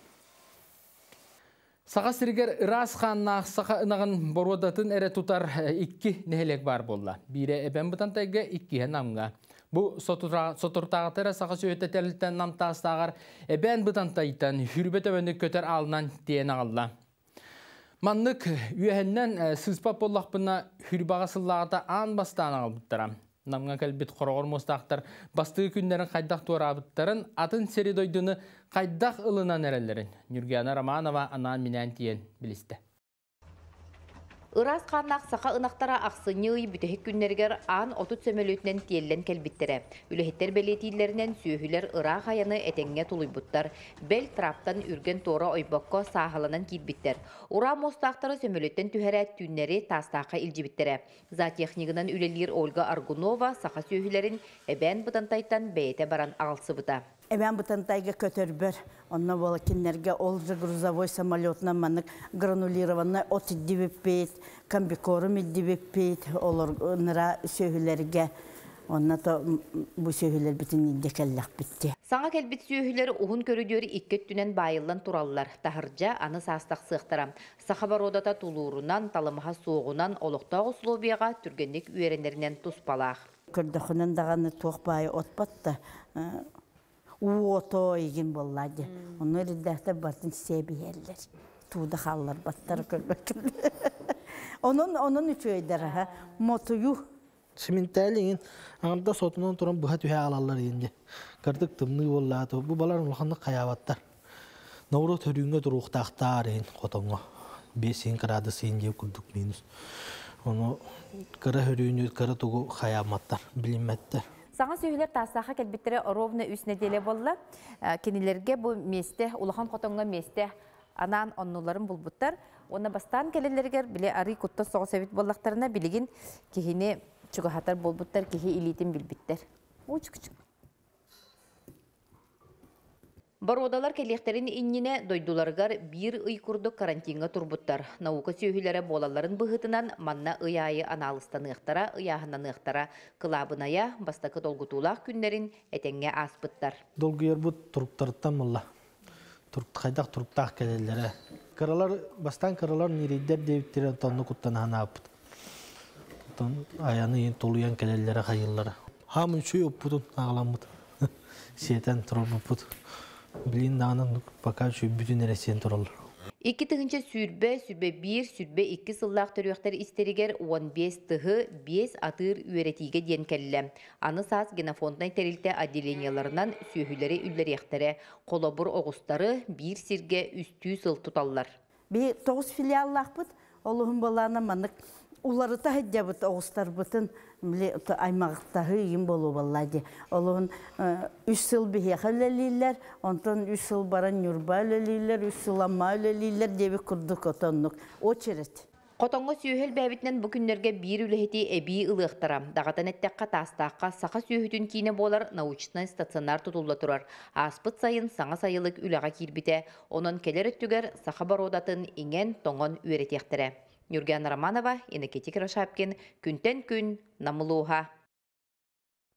Саға сіргер ырас қаннақ сақа ынағын бородатын әрі тұтар 2 нәхелек бар болла. Бире әбен бұтан тәйге 2 намға. Бұл сотыртағытары сақа сөйті тәліттен намтастағар әбен бұтан тәйттен хүрбет өбенді көтер алынан дейін ағалла. Маннық үйәхіннен сызпап боллақпына хүрбағасылағыта аң бастан ағылбыттырам. Намға кәлбет қорғыр мұстақтар бастығы күндерін қайдақ туарабыттарын атын середойдыны қайдақ ылынан әрелерін. Нюргияна Романова анан минән тиен білісті. Ырас қарнақ сақа ынақтара ақсыны бүтәхік күннергер аң 30 сөмөлөтінен тиеллен кәлбіттері. Үліхеттер бәлетейлерінен сүйхілер ыра қаяны әтенге тұлайбыттар. Бәл траптан үрген тора ойбаққа сағаланан кейтбіттер. Ура мостақтары сөмөлөттен түхәрәт түннері тастаққа илжібіттері. Затехнигынан үлелер Ольга Аргунова сақа сүйхілерін әбән бұтантайтан бәйті баран ағылсы бұта. Әбән бұтантайға көтөрбір. Онна бола кеннерге олжы грузовой самолетна манық гранулированный от иддибеппейт, комбикорум иддибеппейт, олар ныра сөйгілерге. Онна то бұл сөйгілер бітін иддекәлләқ бітті. Саңа кәлбет сөйгілері ұғын көрідері иккет түнен байылан туралылар. Тахыржа аны састақ сықтырам. Сақабародата тулуырынан, талымаға соғынан, олықтағы условияға түргенлік үйеренерінен тұспалақ. Көрдіқінен дағаны тоқ байы отпатты. Уото еген болады. Оны реддәхті бартын себі елдер. Туды қалылар баттары көрбекілді. Onun üçü öydері, мотою. Simintəliyin, ağırda sotundan turan buha tühə alarlar indi. Qardıq tımlı olladı. Bu baların ulxanda qayavatlar. Nauro törüyünə duruqtaqtar en qotonga. 5 gradus indi kurduk minus. Onu qara hörüyünü, qara tuğu qayamatlar, bilinmətlər. Саңа сөйлер тасаха кәлбеттері ровны үс неделе болла. Кенелерге бұл месте, улахан қотонға месте анан оннуларын бұлбуттар. Оны бастан келелергер біле ары күтті соғы сөйт боллақтарына білеген кехіне чүгахатар болбуттар, кехе илейтін білбіттер. Уч-күчік. Бародалар келектерин иннене дойдуларгар бир ый курдук карантинга турбуттар. Наука сөйгілері болаларын бұғытынан манна ыяйы аналыстан ықтара, ыяхынан ықтара, кылабыная бастакы долгутулақ күннерин әтенге аспыттар. Долгуер бұд туруптарыттан мұлла. Қайдақ туруптақ келелері. Каралар, бастан каралар нерейдер дейбіттері тонны құттан хана апыд. Аяны ең толуян келелері қайылары. Хамын шүй өппудын ағаламыд. Сетен тұрып өппуд. Bilin dağının bakar şu bütün neresiyen turalır. İki tığınca sürbe 1, sürbe 2 sılлақ törüqtər isteriger 15 tığı 5 atır üretige diyen kelle. Anı saz genofondnay terilte addeleniyalarından sühüleri ülleriyektere, kolabur oğustarı bir sirge üstü sıl tutallar. Bir 9 filiallaq bud, Allah'ın balağına manık. Uları da hədiyabıt oğustar butun aymaqtağı yin bolu vallahi. Allah'ın 3 yıl bir öleliyler, ondan 3 yıl baran yurba öleliyler, 3 yıl amma öleliyler diye bir kurduk otonluk. O çeret. Qotonga sühül bäbitnen bu günlerge bir üleheti ebi ılıqtara. Dağatan ettekka tastaqqa saqa sühütün kine bolar naучный stasionar tutulla turar. Aspıt sayın sağa sayılık ülağa kirbite. Onun keler öttüger saqa barodatın ingen toңон üretektere. Nurgiyana Romanova, Energetik Raşapkin, Күнтен күн, Намылуға.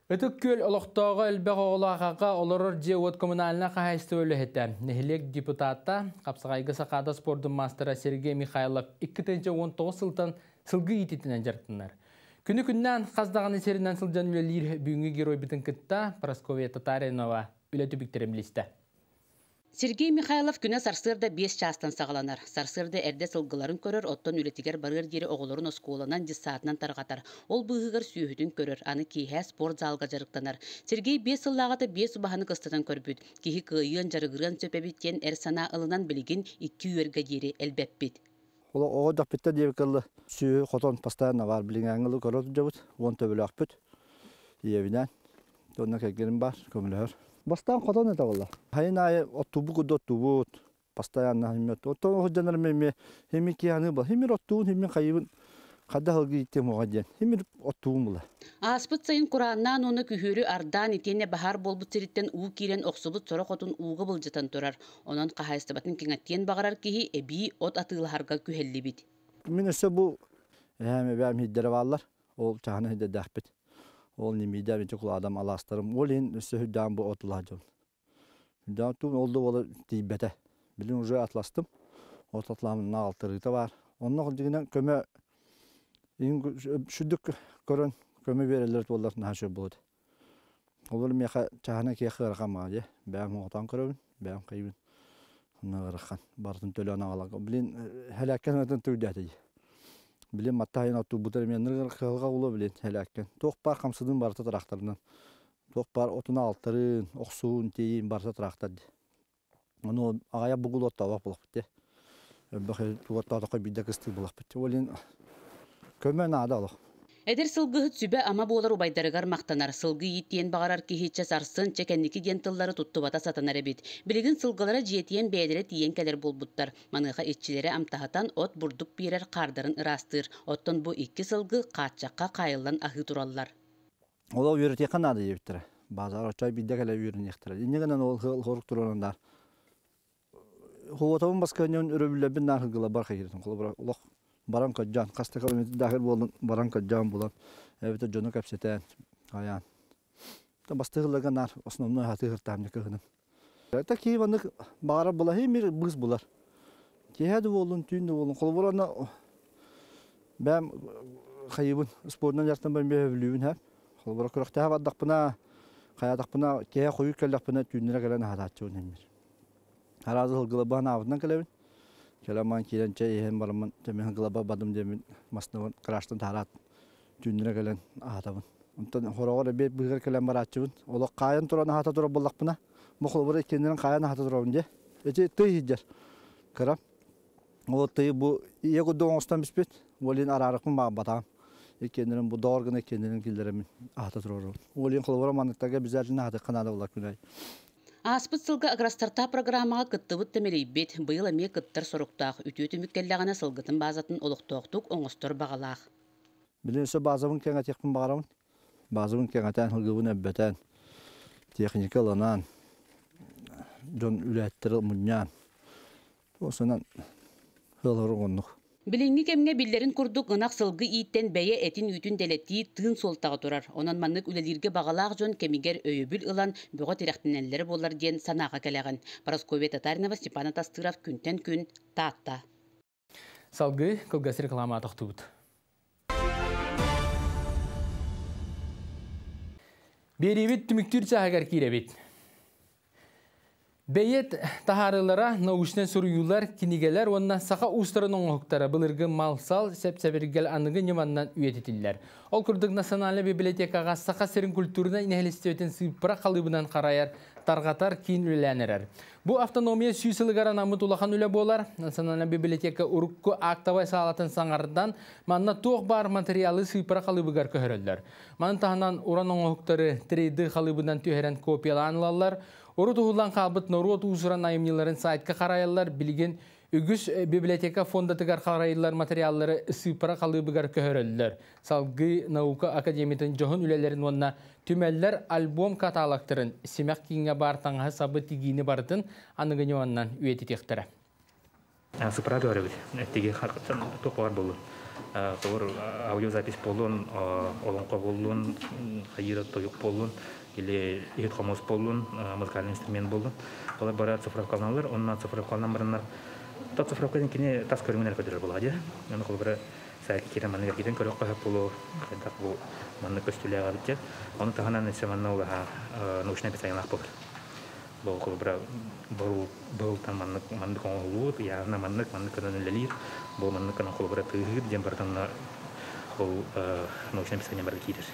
Ötük köl олықтағы әлбәқ оғылағаға оларыр жеуот коммуналына қағайсты өлі хетті. Нехілек депутатта қапсағайғы сақада спордың мастера Сергей Михайлов 2-19 сылтан сылғы ететінен жартынар. Күні-күннен қаздаған есерінен сылжан үлелер бүгінгі герой бітін кітта Прасковия Татаринова үлеті бүктеремлісті. Сергей Михайлов күнә сарсырда 5 частан сағаланар. Сарсырда әрде сылғыларын көрір, оттон үлетігер барыр дері оғыларын осколынан 10 саатынан тарғатар. Ол бұғығыр сүйіхүдін көрір, аны кейхә спорт залға жарықтанар. Сергей 5 сыллағаты 5 ұбағаны қыстатан көрбіт. Кейхі күйін жарығырын сөпәбіттен әр сана ылынан білігін 2 өргі дері әлбәппет. Оға дақпетті дебекілі сүйі қотон пастайына бар білің әңгілі көріп жабыт, он төбілі ақпет. Евінен, онына кәгерім бар, көмілер. Бастан қотон ете олар. Хайын айы оттубу күді оттубу, постоянно химет. Оттон оғыджанар мәме, хеми кияны бол. Хемир оттуын, хеми қайыбын қадда ғылғы еттем оға ден. Хемир оттуын болар. Аспыт сайын құраннан оны күхөрі ардан етене бахар болбыт сиреттен уу кирен оқсыбыт сора қотын уғы бұлжытан тұрар. Онан қағайыстыбатын кеңаттен бағарар кейі әбі от атылғарға күхелі бит. Мен өсі бұл әмі бәм хиддері балар. Ол чағаны хидді дәқпет. Ол немейді әбенчі құл адам аластырым. Ол ең өсі хүдден бұл отылға жол. Хүдден тұғын олды олы дейбәті. Білін ұжы атластым. От атламын алтырыты бар. Оның құлдығынан көмі шүдік көрін көмі берелер олар нашы болды. Олар меқа чағына кей қырған де. Бәм оғытан көрін, бәм қайбын. Оны қырған. Бартын төлі ана қалаға. Білін хәләккен өтін түйдәті. Білем маттайын ату бұтыр меннер қылға ұлы білен әләккен. Тоқ бар қамсыдың барты тұрақтарынан. Тоқ бар отына алтырын, оқсуын, тейін барты тұрақтарды. Оны ағая бұғыл оттауақ бұлақ бітті. Бұқы оттауаққа бейді қыстық бұлақ бітті. Олен көмен ады алақ. Эдер сылгы сүбе ама болар убайдарыгар мақтанар. Сылгы еттен бағарар кехетче сарсын чекенники дентыллары туттубата сатанар эбит. Билигин сылгылары жетиен бәдері тиен келер болбуттар. Маныға етчілері амтахатан от бурдук бирер қардарын ырастыр. Оттон бу 2 сылгы қатчаққа қайылан ахы тураллар. Ола үйрете қанады ебіттірі. Базар очай бидде кәлі үйрен ектірі. Инегінен ол ғорық тұрғандар. Хуатауын басқанен үрөбілі нар ғыла бар қайырдың. Баран каджан, қастыға өметі дағыр болын, баран каджан болын. Әбеті жоны көпсетен, аян. Бастығылығы нар, основной хатығыр тәміне кығының. Әті кейваны бағара бола, хемер бұз болар. Кейхәді болын, түйінді болын. Қолы боланы бәм қайыбын, спорынан жартын бәм бәвілуін әп. Қолы болы күріқті әп аддақпына, қаядақпына, кейхә қойы кәлдақпына түйіндері кәләні хататшы өң әмір. Аразы ғылғылы бағына авыдынан кәләбін. Келеман киленче ehen барымын темен глаба бадым демен маснавын краштан тарат түннере келен атабын. Онтан хорогор бет бигер келен барачыбын. Оло кайын туран хата тура боллакпына. Мохол бер кендерин кайын хата турабын де. Эти тый хиджер. Кара. Ол тый бу его доңостан биспет. Олин арарыкмын ба батам. Кендерин бу доргына кендерин килдеремин хата турабын. Олин колбора манаттага бизерин хата канада болак күнай. Аспыт сылғы аграстарта программаға кыттыбыт тәмелейбет, бұйыл әме кыттар сұрықтақ, үтеті мүккелләғана сылғытын базатын олықтоқтық оңыстыр бағалақ. Білін өсі базабын кәңі текпін бағарамын. Базабын кәңітен ғылғыбын әббәтен, техникаланан, жон үләттірі мұннян. Осынан ғылғыры ғонық. Билинги кемге биллерин курдук ынак сылгы ииттен бәйе этин үтүн делетти тыын солтага турар. Онан маннык үлелирге багалаак жон кемигер өйөбүл ылан бөгө тиректинеллери болар диен санаага келеген. Прасковия Татаринова, Степан Атастыров, күнтен күн таатта. Салгы кылгас реклама токтубут. Берибит түмүктүр чагар киребит. Бейет тахарылара научный суруюлар кинигелер онна сака устарын оңоқтары былыргы малсал сәп-сәбергел анығы неманнан үйететілер. Ол күрдік национальный библиотекаға сака серин культурына инәлістеуетін сыпыра қалыбынан қарайар тарғатар кейін үләнерер. Бұл автономия сүйсілігара намыт улахан үлі болар. Национальный библиотека урукку актавай салатын саңардан манна тоқ бар материалы сыпыра қалыбыгар көхірілдер. Манын тағынан уран оңоқтары трейді қалыбынан түйерен копияланылалар. Ору туғылан қалбыт Норот ұзыран айымнеларын сайтқа қарайылар білген үгіс библиотека фондатығар қарайылар материаллары сыпыра қалыбыгар көхірілдер. Салғы наука академиятын жоғын үлелерін онына түмәллер альбом каталақтырын семәк кейінге бар таңға сабы тегейіні бартын анығыны онынан үйеті тектірі. Сыпыра дөрі бұл. Әттеге тоқпағар болу. Товар аудиозапись полон, олонко болун, хайыра тоюк полун, или ихит хомос полун, музыкальный инструмент болун. Олар бара цифровкаланалар, онна цифровкаланан баранар. Та цифровкадан кине тас көрүмөнөр көдөрөр болады. Аны колбара саки кирен маны гиден көрөк кахап болу, кайдак бу маны көстүлөгө алып, аны таханан эсеманна уга научный писаянак болду. Бұл қолыбыра бұл там манны қоңылуыт, яғына манны көнін өлелер, бұл манны көнін қолыбыра тұғыр, ден бардаңна бұл научный писание барды кейдер.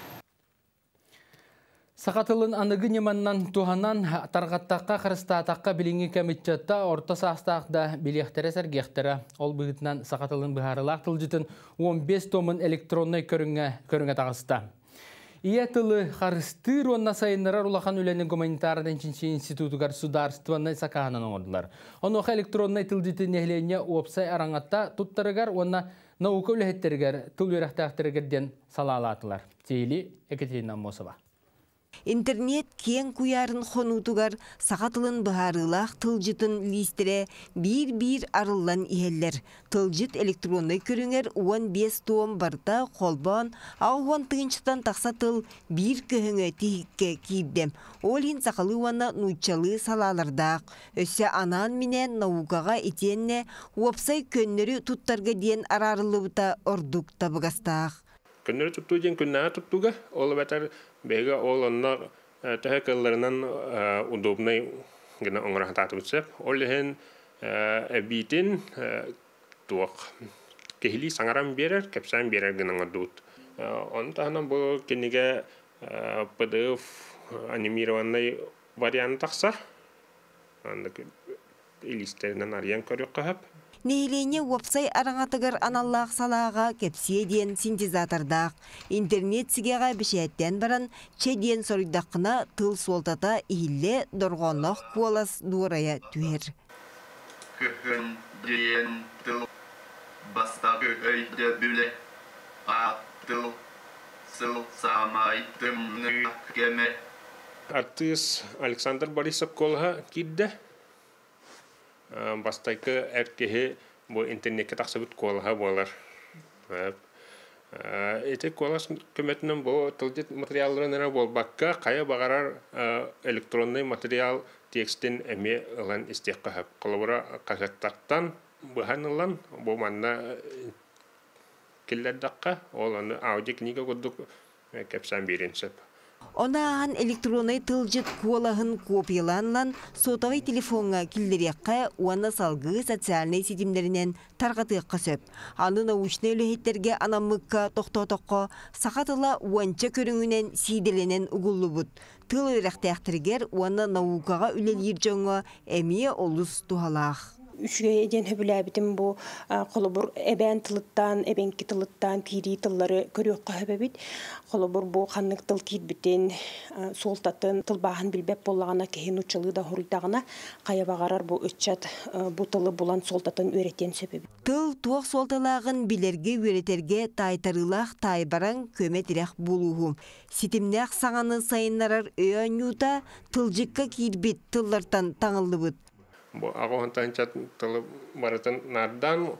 Сақатылын анығы неманнан туғанан тарғаттаққа қырыстатаққа біліңі кәмітчатта орта састақда білектері сәргектері. Ол бұғытынан сақатылын бұғарылақ тылжытын 15 томын электронной көріңе тағысты. Ия тылы қарыстыр онна сайынырар улахан үләнің гуманитарный институту государственной сақағынан оңырдылар. Оныға электронной тылжыты нәхлене опсай араңатта тұттарығар онна наука үләхеттергер тыл өрәқтәқтергерден салалатылар. Тейли Екатерина Мосова. Интернет кен куярын хонутугар сағатылын бұхарылақ тылжытын листере бір арылан ихеллер. Тылжыт электронный көріңер 15 том барда қолбан, ауған тыңчытан тақса тыл бір көхіңі тихікке кейбдем. Олин сақалы уана нұйчалы салалардақ. Өсі анан менен наукаға етенне уапсай көннері туттарға ден арарылыбыта ордук табығастақ. Көннері тутту ден көннәға туттуға, олы бәтір бәйгі ол онна тәхі кылларынан удобный гына оңырахан татып үтсеп. Ол ехен әбейтін туақ кехили саңарам берер, кәпсән берер гына ғадуыт. Оны тағынан бұл кенеге PDF анимированный вариант тақса, илистерінен ариян көрек қағып. Нейлене уапсай араңатығыр аналлақ салаға кепсиеден синтезатордақ. Интернет сігеға бішеттен баран чеден соридақына тыл солтата иілі дұрғанлақ куалас дуарая түйер. Күхін дейін тыл бастағы өйді бүлі аттыл сыл самайтымны кеме. Артист Александр Борисов колға кидді. Бастайкы әркеге бұл интернетке тақсабыт қолға болар. Эти қолас көметінің бұл тылдет материалларына бол баққа қая бағарар электронный материал текстін әме ұлан істек қағып. Қолыбыра қажаттақтан бұған ұлан бұл манна келлердаққа оланы аудио книга көдік кәпсан беренсіп. Онаан электронный тылжыт куалахын копияланлан сотавай телефонға килдерекқа уана салғы социальный сетимдерінен тарғатыққа сөп. Аны научный өліхеттерге анамыққа тоқтотыққа сақатыла уанча көріңінен сиделенен ұғылы бұд. Тыл өрәқтәқтіргер уана наукаға үлелер жоңға әмие олыс тухалақ. Үшге еден хөбіләбітім бұл қолыбыр әбән тылыттан, әбәнкі тылыттан, пири тыллары көріққа хөбәбіт. Қолыбыр бұл қанық тыл кейтбітен солтатын тылбағын білбәп болағына кәхен ұчылы да хұрылдағына қаябағарар бұл өтчат бұл тылы болан солтатын өретен сөбәбіт. Тыл туақ солталағын білерге өретерге тайтарылақ тайбаран көметірек болуғым. Сетімнәқ саңаны сайынларар өйәнюта тылжыққа кейтбіт тыллартан таңылы бұд. Бұл ағуантан чат тылы барытын нардан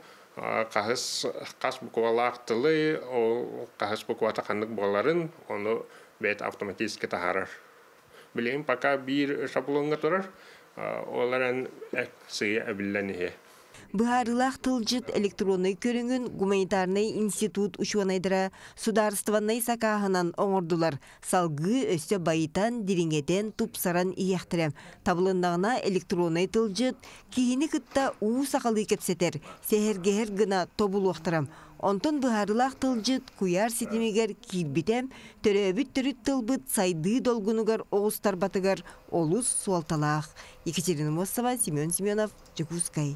қас бұқуалақ тылы, қас бұқуата қандық боларын, оны бәйт автоматически тағарар. Білейін, пока бір шаблонға тұрар, оларын сүйе әбілләнеге. Бұхарылақ тылжыт электронный көріңін гуманитарный институт ұшуанайдыра сударстванный сақағынан оңырдылар. Салғы өсі байытан диреңетен тұпсаран ияқтырам. Табылындағына электронный тылжыт кейіні күтті ұу сақалы кепсетер, сәхергер гына тобыл оқтырам. Онтон бұхарылақ тылжыт куяр сетімегер кейбітем, төрөбіт түріт тылбыт сайды долгунугар оғыстар батыгар олус суалталақ. Екатерина Мосова, Семен Семенов, Жекускай.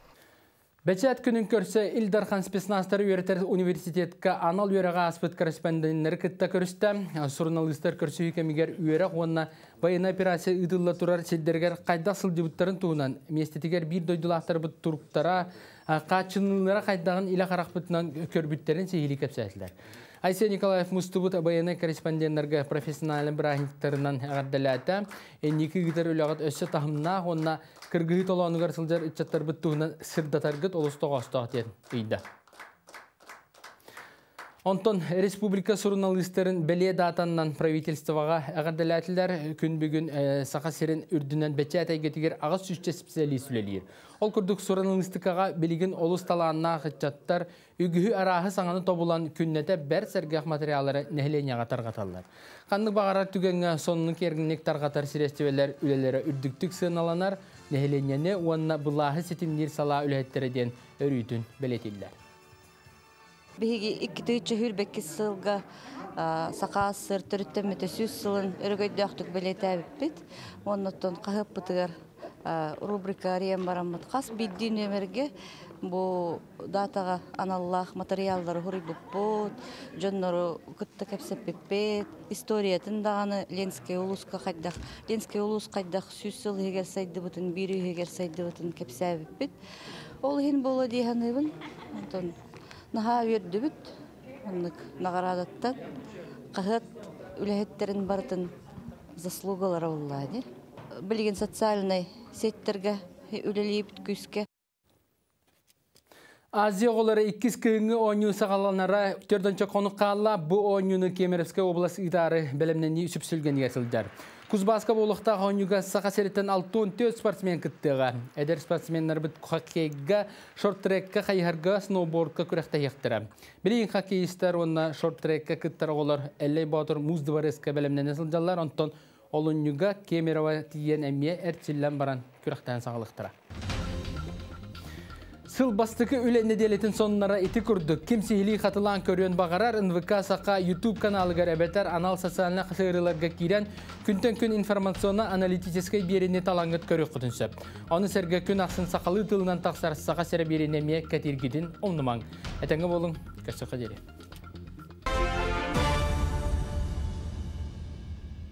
Бәчәт күнін көрсе Илдархан спецнастары үйретер университетка анал үйереға аспыт корреспонденттері кітті көрісті. Журналистер көрсі үйкемегер үйереq онына байына операция ұдылла тұрар селдергер қайда сылдебіттарын туынан. Местетігер бір дойдылақтар бұт тұрыптара қачынылыра қайдағын илі қарақ бұтынан көрбіттерін сейілі кәпсәтілер. Айсия Николаев Мустубут байына корреспонденттерге профессионалын бірахиттарынан ағардаләті. Әнекі ғытар өліғат өсі тахымна, онына кіргігі толанығар сылжар үтчаттар бұттуғынан сырдатарғыт олыстығы остағы тен үйді. Онтон республика журналистерин беле датаннан правительствоға ағардалатылар күн бүгін сақа серін үрдінен бәтчәт әйгетігер ағыз сүшче специалист үлелер. Ол күрдік журналистикаға білген олыс таланына қытчаттар үгіхі арағы саңаны тобулан күннеті бәр сәргәқ материалары нәхіленяға тарғаталар. Қандық бағарар түгенге сонының кергіннек тарғатар сирестевелер үлелері үрдіктік сыналанар, нәхіленяны онына бұлағы сетімдер сала үләттереден өрүйтін белетілдер. Биһиги 2-3 хүрбекки сылга сақа сыр төрүттөмөтө сүз сылын өргөйдөктүк белетебит. Оннотон кахып бытыгар рубрика ариям барамыт. Кас биддин өмерге бу датага аналлах материалдары хурибуппут, жоннору кытта кепсеппет, историятын даганы Ленский улуска кайдах. Ленский улус кайдах сүз сыл эгер сайды бутун, бири эгер сайды бутун кепсебит. Ол хин боло диханыбын. Онтон наха үйерді бүт, нағарадаттан, қағыт үләхеттерін бартын заслугалары олады. Білген социальный сеттерге үлелейіп күске. Азия олары 2 күйінгі ойны сағаланара түрдінші қонық қалла бұ ойныны Кемеровская облас идары бәлемнені сүпсілген есілдер. Кузбаска болықта ойныға сақа сереттен 64 спортсмен күттіға. Әдер спортсменлер бұд хоккейға, шорт-трекка, қайхарға, сноубордқа күректі ектірі. Білейін хоккейістер онына шорт-трекка күттір олар әлей батыр Муздываресқа бәлемнен есілдерлер, онтон олынныға Кемерова тиен әмие әртсіллен баран күректен сағылықтыра. Сыл бастықы үләнне делетін соннара ити күрдік. Кемсейли қатылан көрген бағарар НВК сақа YouTube каналыгар әбетер анал социалына қысырыларға кирен күнтен-күн информационна аналитическай беріне талаңғыт көрек құтынсып. Оны сәрге күн ақсын сақалы тылынан тақсар сақа сәрі беріне ме кәтергедін оңнымаң. Әтәңі болың, көсіқі дере.